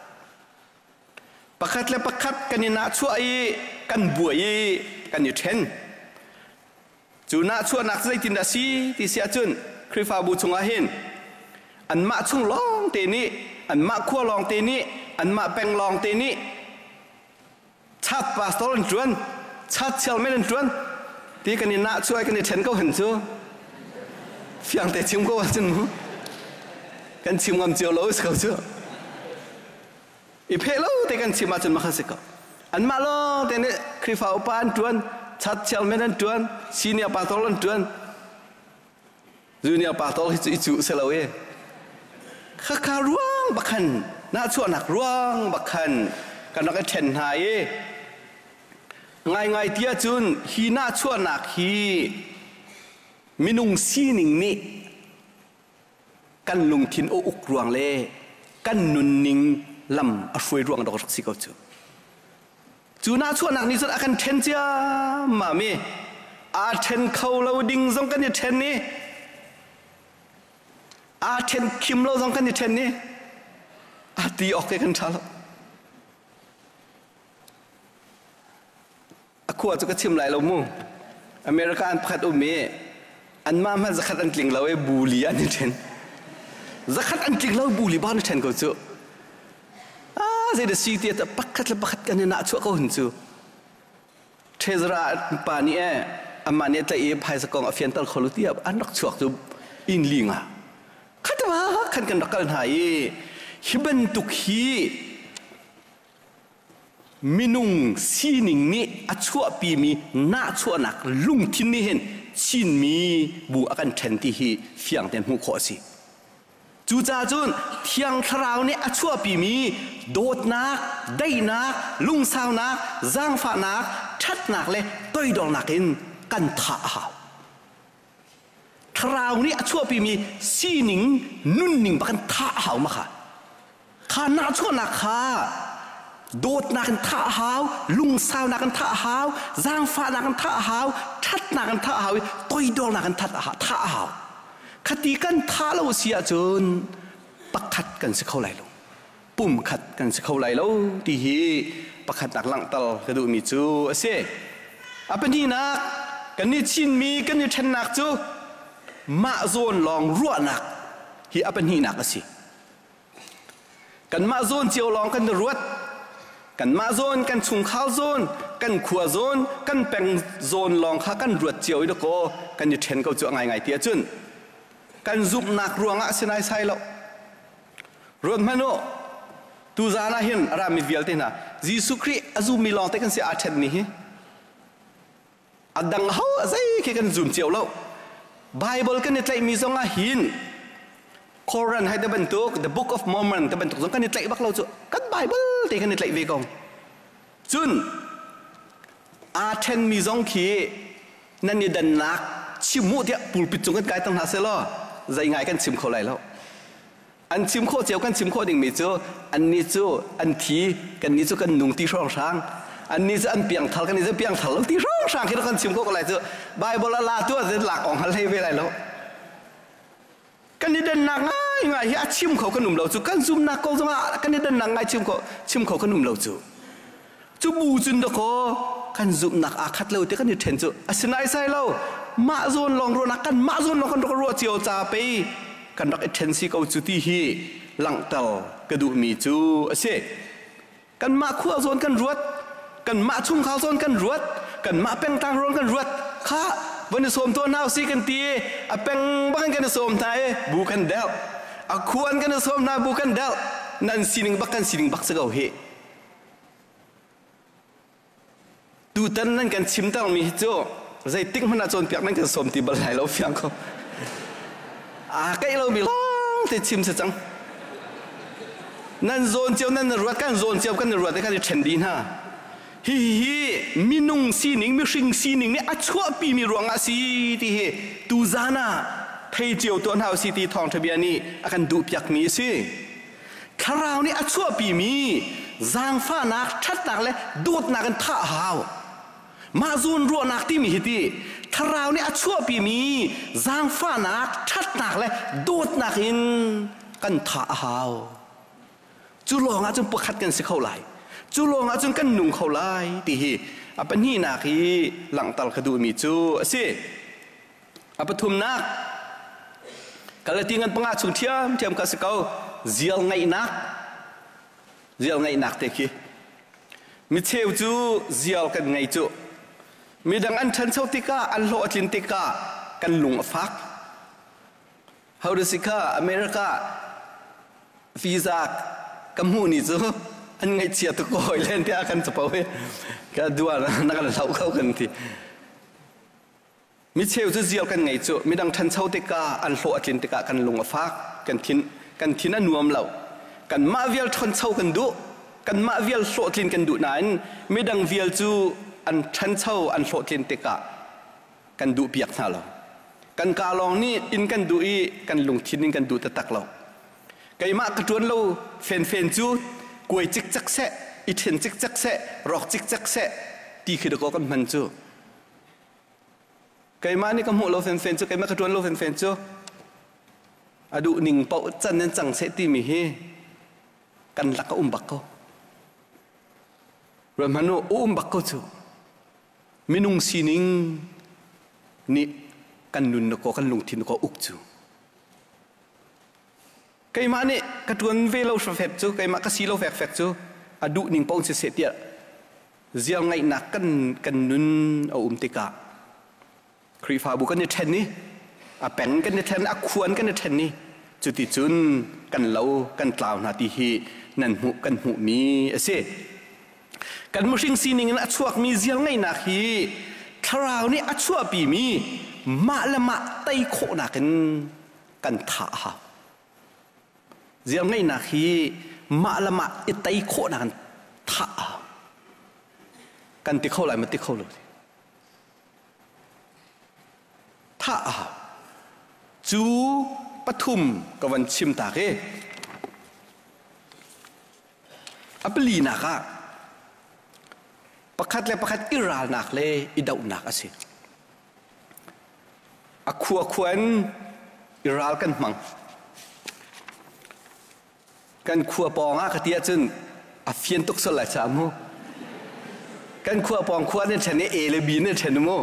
ปักขัดและปักขัดกันในน่าชั่วไอกันบวยกันอยู่เทนจูน่าชั่วนักใจตินดาซีที่เสียจุนคริฟาบูชงอาเห็นอันมาชงร้องเตนี้อันมาขั้วลองเตนี้อันมาแปงลองเตนี้ชัดปาสตอลจวนชัดเชลไม่จวนที่กันนี่น่าช่วยกันนี่เทนก็เห็นชัวเฟียงแต่ชิมก็ว่าจนมั้งกันชิมความเจียวรู้สึกชัวอีเพลแต่กันชิมมาจนมาขัดสิกอันมาล้อแต่เนี่ยคริฟ้าอุปานจวนชัดเชลไม่จวนซีเนียปาสตอลจวนจูเนียปาสตอลอิจูเซลเวข้าการร่วงบักขันน่าชั่วหนักร่วงบักขันกันนักเทนหายง่ายๆเตี้ยจุนฮีน่าชั่วหนักฮีมินุงซีนิงนี่กันลุงทินโออุกรวงเล่กันนุนนิงลำอช่วยรวงดอกสักสิกจูน่าชั่วหนักนี่สุดอากันเทนเจ้ามาเมอาเทนเขาเราดิ้งซงกันเนี่ยเทนนี่อาเทนคิมเราซงกันเนี่ยเทนนี่อาตีออกกันทัลขั้วจะก็ชิมไหลเรามู่อเมริกันพัดอุเมอันมาจะขัดอันกลิ่งเราบูลีอันนี้เทนจะขัดอันกลิ่งเราบูลีบ้านเทนก็จู่จะได้สิ่งที่จะปักขัดและปักขัดกันเนี่ยน่าชั่วก็หุ่นจู่เทสราปานี่อามันเนี่ยแต่พายสกองอเฟียนตัลคอลุตีอันนักชั่วจู่อินลิงขัดว่าขัดกันรักกันหายฮิบันตุกฮีมินุงซีนิงนี่อัชัวปีมีน่าชัวหนักลุงทินนี่เห็นชินมีบูอากันเทนที่ฮีเฟียงเต็นหูขอสิจูจ่าจุนเทียงคราวนี่อัชัวปีมีโดดนักได้นักลุงสาวนักจ้างฝานักชัดนักเลยต้อยดอกนักเห็นกันท่าหาวคราวนี้อัชัวปีมีซีนิงนุ่นนิงบักันท่าหาวมาค่ะข้าน่าชั่วนักค่ะโดดนักกันท่าหาวลุงสาวนักกันท่าหาวจ้างฟ้านักกันท่าหาวชัดนักกันท่าหาวต้อยดอกนักกันท่าหาวคดีกันท่าเราเสียจนปักขัดกันสิเข้าไหลลงปุ่มขัดกันสิเข้าไหลแล้วดีฮีปักขัดนักหลังตลกระดูมีจูเสียอ่ะเป็นที่นักกันนี่ชินมีกันนี่เทนนักจูมาโซนลองรั่วนักฮีอ่ะเป็นที่นักสิกันมาโซนเจียวลองกันรวดกันมาโซนกันชุงข้าวโซนกันขัวโซนกันแปงโซนลองข้ากันรวดเจียวอีกโกกันอยู่เทนก็จะง่ายๆเตี้ยจุนกันซุบหนักรวงอ่ะสินายใส่แล้วรวดมันโนตูจานาเห็นรามิเวียลเตนะยิสุครีอาซุมิลองเตกันเสียอาเทนนี่อัดดังเฮาอะไรแค่กันซุมเจียวแล้วไบเบิลกันนี่ใจมีสองอ่ะหินโครันให้ได้บรรทุก The Book of Mormon ได้บรรทุกสองกันนี่ใจบักเราจุกันไบเบิลเตกันนี่ใจเวกองจุนอาเทนมีสองขีนั่นนี่ดันนักชิมุเดียปูปิดจงกันกายตั้งหาเสลอใจง่ายกันชิมเขาไหลแล้วอันชิมโคเจียวกันชิมโคดิ่งมีจูอันนี้จูอันทีกันนี้จูกันนุ่งตีร่องช้างอันนี้จะอันเปียงทัลกันนี้จะเปียงทัลตีร่องช้างคิดว่ากันชิมโคอะไรจูไบเบิลลาตัวจะหลักออกอะไรไปไรแล้วกันนี่เดินนักง่ายง่ายที่ชิมเขาขนมเราจูกันซุ่มนักก็จะมากันนี่เดินนักง่ายชิมเขาขนมเราจูบูจุนตะโคกันซุ่มนักอาคัดเราแต่กันนี่เทนจูอาศินัยใส่เรามาโซนลองรัวนักกันมาโซนลองกันรัวเจียวจ่าไปกันรักเทนซีเขาจุที่ฮีหลังเตากระดูมีจูเสกันมาขั้วโซนกันรวดกันมาชุ่มข้าวโซนกันรวดกันมาเป็นตางร้อนกันรวดข้าวันนี้สมตัวน่าซีกันตีอะเป็นบ้านกันสมไทยบุกันเดลอะควรกันสมน่าบุกันเดลนั่นสิ่งบักกันสิ่งบักสกาวเฮดูตันนั่นกันชิมตั้งมีจูใจติ๊กมันอาจจะเปียกนั่นกันสมตีบลายเราเฟียงเขาใกล้เรามีล้องแต่ชิมเสจังนั่นโซนเจียวนั่นรัวกันโซนเจียวกันรัวแต่กันจะเฉนดีนะฮีมีนุ่งซีนิงมีชิงซีนิงเนี่ยอัจฉริปีมีรวงอาศีที่เฮตูจานาเทเจียวตัวหน้าซีตีทองทะเบียนนี่อาการดูเปียกมีสิคราวนี้อัจฉริปีมีจางฟ้านักชัดนักเลยดูดนักกันท่าหาวมาโซนรัวนักที่มีฮิตีคราวนี้อัจฉริปีมีจางฟ้านักชัดนักเลยดูดนักอินกันท่าหาวจุลองอาจจะปวดขัดกันสิเข้าไหลจูลงอาจจะกันนุ่งเขาไล่ตีฮีอัปนี่นักฮีหลังตัลขดูมีจูสิอัปทุมนักกาลติงันปังอาชุงเทียมกัสเกาเจียลไงนักเตคีมิเชลจูเจียลกันไงจูมีดังอันชันเซาติกาอันโลอัตลินติกากันลุงฟักฮาวดิสิกาอเมริกาฟีซ่ากัมพูนี่จูอันไงเชียตุกโอยเล่นที่อากันจะไปก็ดูว่านักเล่าเข้ากันทีมิเชลจูเจียลกันไงจูมีดังชันเซาติกาอันโลอัตลินติกากันลุงฟักกันทินอันนวมเหล่ากันมาเวียลชันเซากันดูกันมาเวียลโลอัตลินกันดูนั้นมีดังเวียลจูอันชันเช่าอันโสดลินติกะกันดูเปียกหน้าเรากันกาลองนี่อินกันดูอีกันลงทินอินกันดูตะตักเราไก่มากระจวนเราเฟนจูกวยจิกจักเสะอิเทนจิกจักเสะรอกจิกจักเสะตีคือตะโกกันมันจูไก่มานี่ก็หัวเราเฟนจูไก่มากระจวนเราเฟนจูอดูหนิงเป่าจันนั้นจังเสตีมีเฮกันลักก็บักเขาเรื่องมันโอ้บักเขาจูมินุงซีนิงนี่กันนุนก็กันลงทินก็อุกจูไก่มาเนี่ยกระตวนเวลาเฟกจูไก่มาก็ซีโลเฟกจูอดูนิงปองเสียเดียเจียงไงนักกันนุนเอาติกาครีฟาบุกันเนี่ยเทนนี่อาแปงกันเนี่ยเทนอาควรกันเนี่ยเทนนี่จุดที่จุนกันเล่ากันกล่าวนาทีฮีนั่นหูกันหูมีเสกันมุชิงซีนิงอัชวกมีเจียงไงนักฮีคราวนี้อัชวปีมีมาละมาไตโคนักกันท่าเจียงไงนักฮีมาละมาไตโคนักกันท่ากันติเข้าไหลมันติเข้าเลยท่าจูปทุมกับวันชิมตาเกอัปลีนักประคัดเลยประคัดอิรานักเลยอิดาวนักสิอักขวนอิราลกันมังกันขัวปองกติยาจึงอัฟเฟียนตุกสลายจามูกันขัวปองขัวเนี่ยฉันเนี่ยเอเลบีเนี่ยฉันโม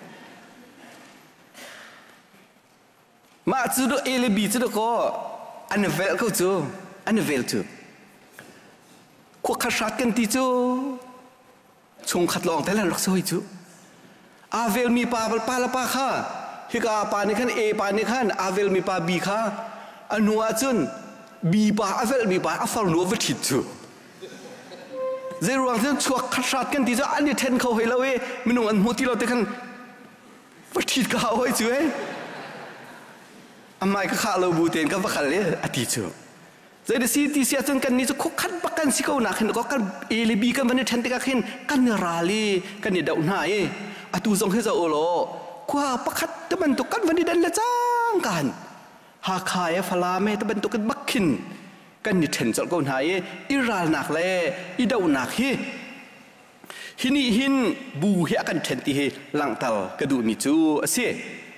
มาจุดเอเลบีจุดก็อันเวลก็จูอันเวลจูขัวขัดชัดกันที่จูชงขัดลองแต่ละลักษณะจูอาเวลมีปาละปาค่ะฮิกาปานี่ขันเอปานี่ขันอาเวลมีปาบีค่ะอนุอาจุนบีปาอาเวลมีปาอัฟฟาลัววิถิจูเจรวงที่ชัวขัดชัดกันที่จูอันนี้เทนเขาให้เราเว้ไม่นุ่งอันหัวที่เราแต่ขันวิถิก้าวให้จูเว้อำไมก็ข้าเราบูเตนก็ว่าขัดเลยอธิจูjadi siti siatun kan ni cukup kan pakan sikau nak kan kan elebi kan benda cantik kan kan rali kan ni daun hai atu zong heza olo kwa pakat teman tu kan benda dan lacang kan hakaya falame teman tu kan bakin kan ni tencol kau hai iral nak le I daun nak hi hini hin bu hi akan cantik hi langtal kedu mi cu asyik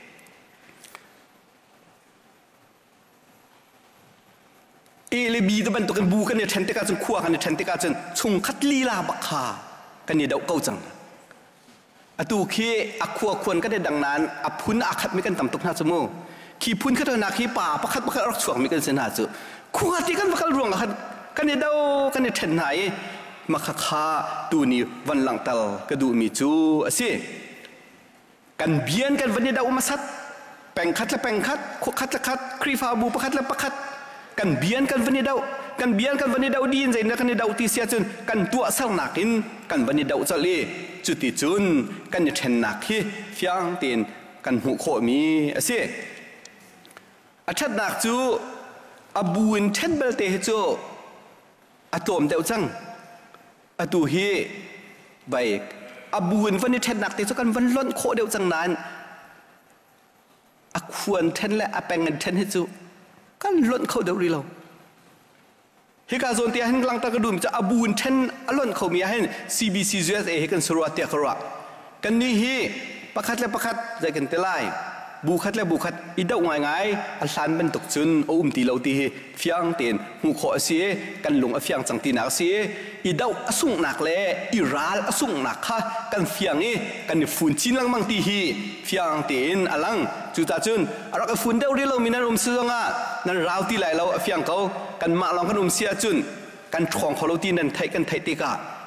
เอเลบีตะบันตุกันบูกันเนี่ยเทนติกาจนขั้วกันเนี่ยเทนติกาจนชงคัดลีลาบักคากันเนี่ยเดาเก้าจังอะตูคีอักขั้วควรก็ได้ดังนั้นอับพุนอักขัดไม่กันต่ำตกหน้าจมูกขี้พุนขัดนาขี้ป่าประคัดรักช่วงไม่กันเสนาจุขั้วที่กันประคัดรวงกันเนี่ยเดากันเนี่ยเทนไหนมาคาตูนี่วันหลังเตลกระดูมีจูสิกันเบียนกันวันเนี่ยเดามาซัดแปงคัดและแปงคัดขคัดและคัดครีฟาบูประคัดและประคัดกันเบียนกันวันนี้เดากันเบียนกันวันนี้เดาดีนใจนะกันเดาตีเสียจนกันตัวเศร้าหนักินกันวันนี้เดาจะเล่จุดที่จุนกันจะเทนหนักที่เฟียงตีนกันหูโคมีสิอาชัดหนักจูอบูนเทนเบลเตฮจูอาตัวมเดาจังอาตูฮีใบอบูนวันนี้เทนหนักเตจูกันวันล้นโคเดาจังนั้นอาควรเทนและอาแปงเงินเทนให้จูกันล้นเขาเดารีเราฮิกาโซนเตียหันกลางตะกระดุมจะอบูนเทนอล้นเขามีให้ CBC USA ให้กันสรวจเตียกระกันนี่ฮีประคัดและประคัดใจกันเตลัยบูคัดและบูคัดอีเดาง่ายอัลลันเป็นตกจุนตีเราตีเฟียงเตียนหูขอเสียกันลงเฟียงจังตีนักเสียอีเดาสุ่งหนักเลยอีรัลสุ่งหนักค่ะกันเฟียงนี่กันฝุ่นชิ้นลังมังตีฮีเฟียงเตียนอลังจุดตาจุนเราก็ฝุ่นเดาเรียเรามีนั่นเสื่องอ่ะนั่นราวตีไหลเราเฟียงเขากันมาลองกันเสียจุนกันทองเขาเราตีนั่นไทยกันไทยตีกะ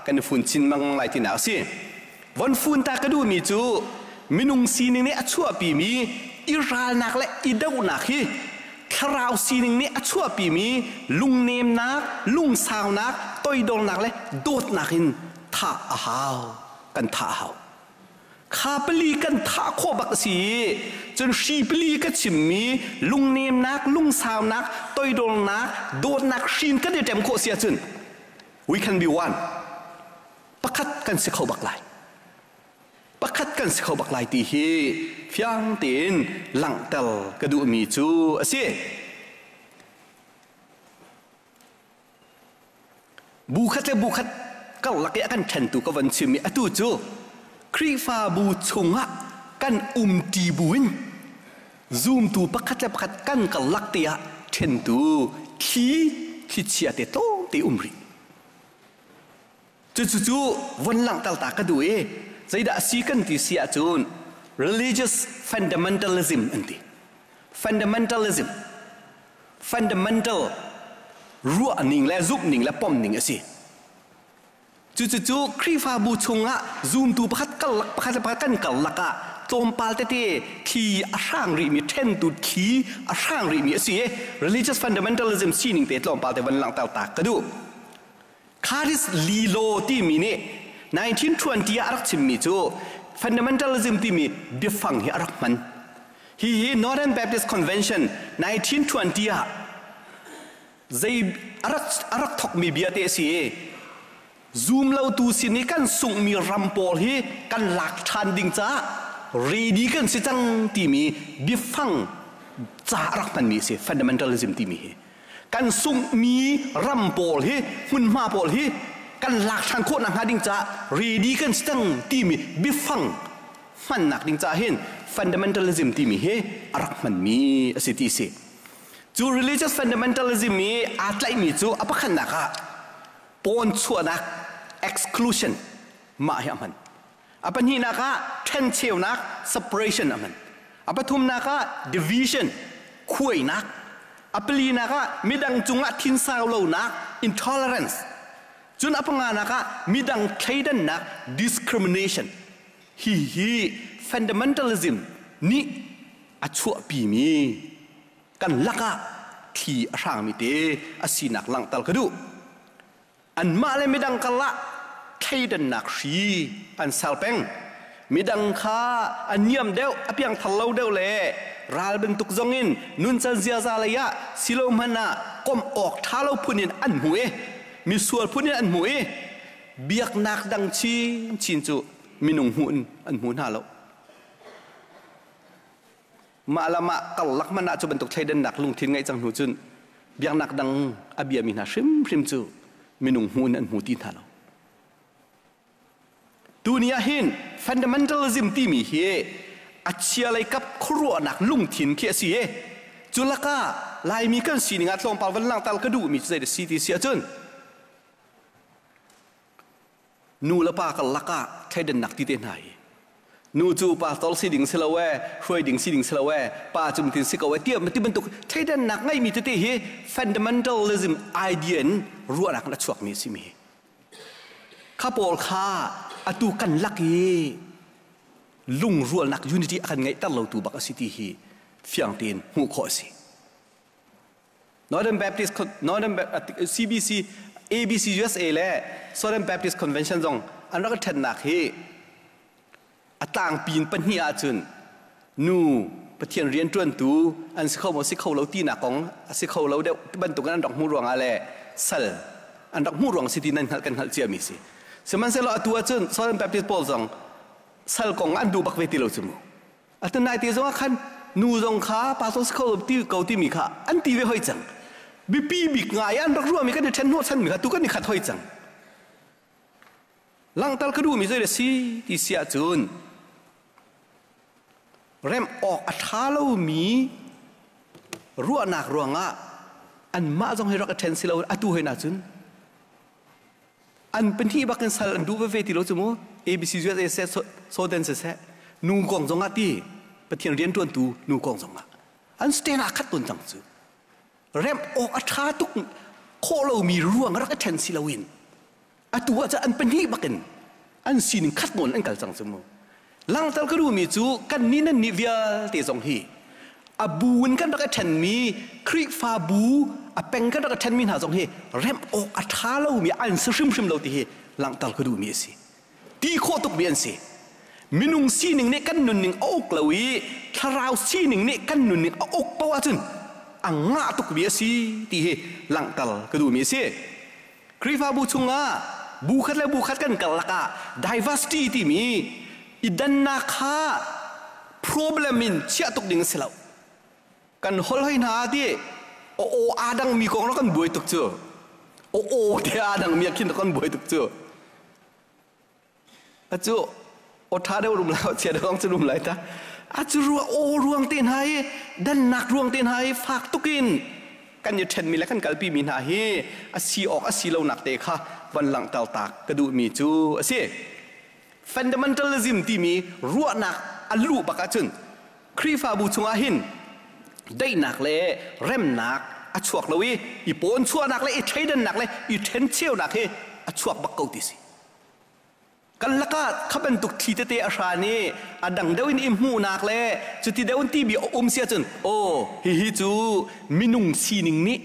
กันฝุ่นชินมังไลที่หนาวสิวันฝุ่นตากระดูมีจูมินุงซีนึงเนี่ยชั่วปีมีอิรานักและอิดาวนักฮีคราวซีนึงเนี่ยชั่วปีมีลุงเนมนักลุงสาวนักต้อยโดนนักและโดดนักหินท่าหาวกันท่าหาวข้าปลีกันท่าโคบักสีจนชีปลีก็ชิมมีลุงเนมนักลุงสาวนักต้อยโดนนักโดดนักชีนก็เดือดเต็มโคเสียจน we can be one ประคัดกันสิเขาบักไหลประคัดกันสิเขาบักไหลตีฮีฟียงตีนหลังเตลกระดูมีจูสิบุคัดและบุคัดก็หลักกันฉันตุกวันชิมีอตุจูครีฟาบูชงะกันตีบุญซูมตูประคัดและประคัดกันก็หลักเตียฉันตุขี้เชียเตโตตีริจู่วันหลังตลตากระดูใจด่าสีกันที่เสียจูน religious fundamentalism อันที่ fundamental รัวนิ่งและซุกนิ่งและป้อมนิ่งสิจู่ครีฟาบูชงะซูมตูประคัดกันประคัดกันกันลักะโจมปาลเตขี้อาช่างริมีเทนตุขี้อาช่างริมีสิ religious fundamentalism สีนิ่งเตะโจมปาลเตวันหลังตลตากระดูคาริสลีโลที่มีเนี่ย1920อารักชิมมีจู fundamentalism ที่มีบิฟังที่อารักมันฮี Northern Baptist Convention 1920ใจอารักทอกมีเบียเตสีซูมเราตูสินี่กันส่งมีรัมโปลฮีกันหลักฐานดิ่งจ้ารีดีกันสิจังที่มีบิฟังจ้าอารักมันมีสิ fundamentalism ที่มีกันส่งมีรัมโปลฮีหุ่นมาโปลฮีกันหลักฐานโคตรหนักหาดิ่งจ้ารีดีกันสิจังที่มีบิฟังมันหนักดิ่งจ้าเห็น fundamentalism ที่มีอารักมันมีสิที่สิจู religious fundamentalism มีอาจไลมีจูอภัยนักะปนชัวนัก exclusion มาให้มันอภัยนี้นักะ tension นัก separation มันอภัยทุมนักะ division คุยนักอภัยลีนักะมีดังจุงะทินสาวโลนัก intolerance จุนอภัยงานักะมีดังใช้ดันนัก discrimination ฮี fundamentalism นี่อัชัวปีมีกันลักะที่ร่างมิเตอสีนักหลังตัลกระดูอันมาเลยไม่ดังกันละใครดันนักชีอันสัลเป็งไม่ดังข้าอันเยี่ยมเดียวอภิยังทะเลาเดียวเลยราลเป็นตุกจงินนุนจันเซียซาเลยะสิโลมันนะก้มออกท้าเราพูนินอันหวยมีส่วนพูนินอันหวยเบียกนักดังชินจูมีนุ่งหุ่นอันหุ่นหาเรามาละมากัลลักมันอาจจะเป็นตกใช้เดินหนักลุงทิ้งไงจังหูจุนเบียงหนักดังอเบียมีนาชิมจูมีนุ่งหูนันหูตีนทาเราตัวนี้เห็น fundamentalism ที่มีเฮอาเชียอะไรกับครัวหนักลุงทิ้งเขียสีจุลกาลายมีกันสีนิงัดลงปาวันหลังตาลกระดูมีใจเดสีที่เสียจุนนูละปากัลลักะใช้เดินหนักที่เต็นไหนนูจูปาตอลสิดิ่งเสลาเวช่วยดิ่งสิดิ่งเสลาเวปาจุมตินสิกเอาไว้เตี้ยมันที่บรรทุกใช้ด้านหนักไงมีตัวที่ fundamentalism idea รัวหนักนัดช่วงนี้สิมีข้าพอลข้าอตุกันลักยีลุงรัวหนัก unity อาการไงตั้งเราตูบักสิที่ฮีฟียงตีนหูข้อสิ Northern Baptist CBC ABC USA และ Southern Baptist Convention จงอันนั้นก็แทนหนักฮีต่างปีนปัญญาจุนนูประเทศเรียนจวนตูอันสิเขาบอกสิเขาเราตีหนักของสิเขาเราเดบรรทุกนั้นดอกหูรวงอะไรสัลอันดอกหูรวงสิที่นั่นกันหัลเจียมิสิสมันเสลอตัวจุนสอนแบบที่พอลจงสัลของอันดูบักเวทีเราจุมอันนั้นนายที่จงขันนูจงข้าปาสสิเขาตีเกาตีมีข้าอันตีเวหอยจังบิปีบิกง่ายอันรักรัวมีกันเดือดเช่นหัวฉันมีข้าตุกันนี่ขัดหอยจังหลังตัลกระดูมีใจเดสีที่เสียจุนเริ่มออกอัฐาเรามีรัวหนักรัวงะอันมาจงให้รักเทนสิเราอัตุให้นาจุนอันเป็นที่บักกันสัลอันดูเวทีเราจมู ABC ยูเอสโซเดนเสนูกองจงอาตีประเทศเรียนตัวตูนูกองจงอาอันสเตนาคัดตุนจังจูเริ่มออกอัฐาตุกโคเรามีรัวงรักเทนสิเราวินอตัวจะอันเป็นที่บักินอันสีนึงขัดงนอันกัลจังสมุหลังจากก็รู้มีจูกันนี้นั่นนิเวียเตจงฮีอบูนกันรักแทนมีคริฟาบูอเป็งกันรักแทนมีหาจงฮีเริ่มออกอัฐาเรามีอันซึมเราที่หลังจากก็รู้มีสิตีโคตกเบียนสิมินุงสีหนึ่งเนี่ยกันนุนหนึ่งออกเลวีทาราวสีหนึ่งเนี่ยกันนุนหนึ่งออกปวาจุนอังงาตกเบียสิที่หลังจากก็รู้มีสิคริฟาบูชุงอาบูคัดและบูคัดกันกันละกะ diversity ที่มีอิดันนาคา problemin เชื่อตกดิ่งเสียแล้วกันฮอลให้นาที่โออาดังมีของเรากันบวยตกเจอโอเดียอาดังมีกินกันบวยตกเจออาจูโอท้าได้รุมแล้วเสียดของจะรุมไหลตาอาจูรัวโอรวงเตียนให้ดันนักรวงเตียนให้ฝากตุกินกันอยู่เทนมีแล้วกันกัลปีมีนาเฮอาซีออกอาซีเราหนักเตะค่ะวันหลังเตาตากกระดูมีจูอาซีfundamentalism ที่มีรัวหนักอัลลูปากาจุนครีฟาบูชงอาหินได้หนักเลยเริ่มหนักอัชวกเลยอีปนชัวหนักเลยอีเทนหนักเลยอีเทนเชียวหนักเลยอัชวกบักเกาติสิกันละก็เขาเป็นตุกทีเตอาชานีอดังเดวินอิมหูหนักเลยจุดที่เดวินที่บีเสียจุนโอ้ฮิจูมินุงซีนิงนี้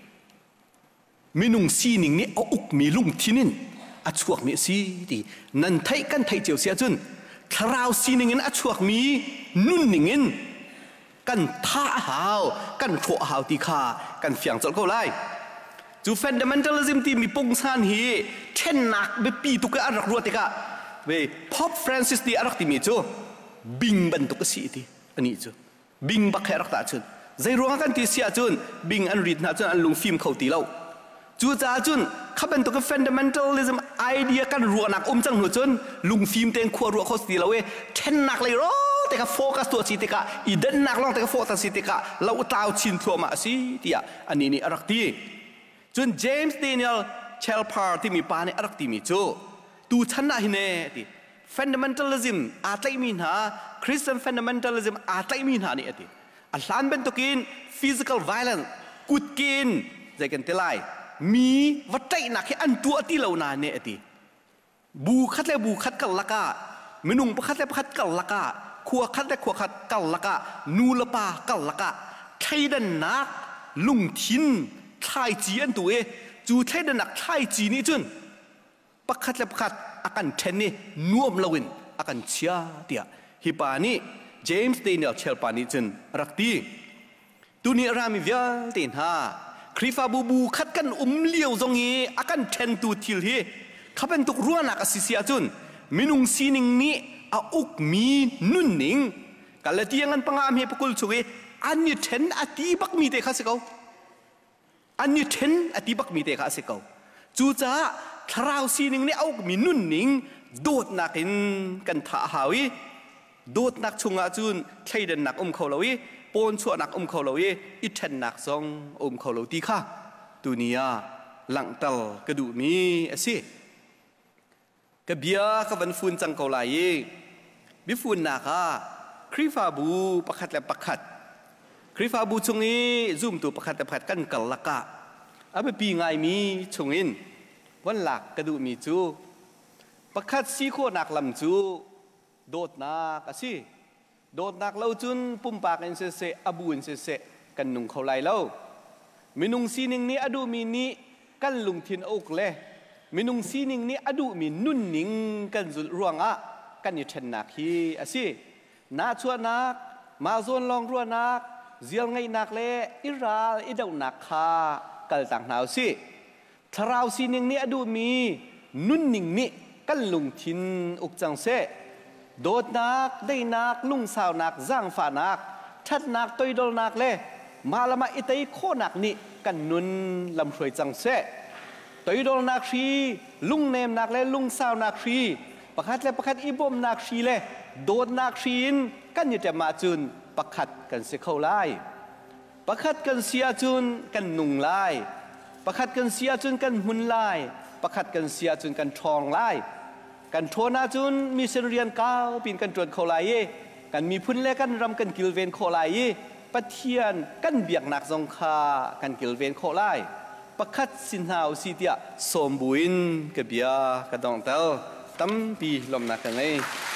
เอาอุกมีลุงที่นินอัชวกมีสิที่นั่นไทยกันไทยเจียวเสียจุนคราวซีนิงอัชวกมีนุ่นนิงกันท่าหาวกันโผหาวตีขากันเฟียงจดเขาไล่จู fundamentalism ที่มีปงซานฮีเช่นนักเบปีตุกอารักรัวติกะเว้พอปฟรานซิสที่อารักที่มีจูบิงบันตุกสีที่อันนี้จูบิงบักแครักตาจุนใจรวงกันที่เสียจุนบิงอันรีดนาจุนอันลุงฟิล์มเขาตีเล่าจูจ้าจุนเขาเป็นตัวกับ fundamentalism ไอเดียกันรัวหนักจังหัวจุนลุงฟิล์มเต็งขวรัวเขาตีเล่าเว้เช่นนักเลยรอแต่ก็โฟกัสตัวสิติกะอีเดินนักลองแต่ก็โฟกัสสิติกะเราตาวชินทัวมาสิที่อันนี้นี่อารักตีจนเจมส์เดนิเอลเชลพาร์ที่มีปาในอารักตีมีจูตูชนะฮินเนติ fundamentalism อาจจะมีหา Christian fundamentalism อาจจะมีหานี่ติอันหลังเป็นตัวกิน physical violence กุดกินใจกันเตลัยมีวัดใจหนักให้อันตัวที่เรานาเนี่ยติบูคัดและบูคัดกันละกะมนุงประคัดและประคัดกันละกะขัวคัดและขัวคัดกันละกะนูละปากันละกะไทยดันนักลุงทินไทยจีอันตัวจูไทยดันนักไทยจีนี่จุนประคัดและประคัดอาการเทนนี่นัวมลวินอาการเชียเดียฮิปานี่เจมส์เดนิเอลเชลปานี่จุนรักตีตัวนี้รามีเวียตินฮาคริฟาบูคัดกันเลี้ยวตรงนี้อาการเทนตัวทิลฮีเขาเป็นตุกรัวนักสิเสียจุนมินุงซีนิงนี้อาอุกมีนุ่นนิงกันละที่ยังปังอามเฮปกุลช่วยอันนี้เทนอติบักมีเตะข้าศึกเอาอันนี้เทนอติบักมีเตะข้าศึกเอาจูจ้าคราวซีนิงนี้อาอุกมีนุ่นนิงโดดนักกันท่าหาวิโดดนักชงอาจุนใช้เดินนักเขาเลวิปนชัวนักเขาเลวิอิเทนนักซองเขาเลวตีข้าตัวนี้หลังตลกระดูมีสิกะเบียกับวันฟุนจังเกาไลบิฟุนนาคาคริฟาบูประคัดและประคัดคริฟาบูชงนี้ซุ่มตัวประคัดและประคัดกันกัลละกะอาไปปีไงมีชงอินวันหลักกระดูมีจูประคัดซีโคนักลำจูโดดนักสิโดดนักเล่าจุนปุ่มปากอินเสอบูอินเสกันนุ่งเขาไลเล่ามินุงซีนิงนี้อดูมีนี้กันลุงทินอกเลยมินุงซีนิงนี้อดูมีนุ่นนิงกันจุดรวงกันอยู่เช่นนักฮีสินาชัวนักมาโซนลองรัวนักเจียงไงนักเลยอิราอิดาวนักคากัลต่างหนาวสิทราวซีนิงนี้อดูมีนุ่นนิงนี้กันลุงทินอุกจังเสโดดนักได้นักลุงสาวนักจ้างฝ่านักชัดนักตัวดอลนักเลยมาละมาอิตัยโคนักนี่กันนุนลำช่วยจังเสตัวดอลนักชีลุงเนมนักเลยลุงสาวนักชีประคัดและประคัดอีบอมนักชีเลยโดดนักชีนกันอยู่แต่มาจุนประคัดกันเสียเข้าไล่ประคัดกันเสียจุนกันนุ่งไล่ประคัดกันเสียจุนกันหุ่นไล่ประคัดกันเสียจุนกันทองไล่กันโทนาจุนมีเสนเรียนก้าวปีนกันตรวจเข้าไล่กันมีพุ่นเล่กันรำกันกิลเวนเข้าไล่ปะเทียนกันเบียกหนักสงคากันกิลเวนเข้าไล่ประคัดสินหาวสิเดียสมบูรณ์กับเบียกระดองเต้าตั้มปีลมหนักกันไง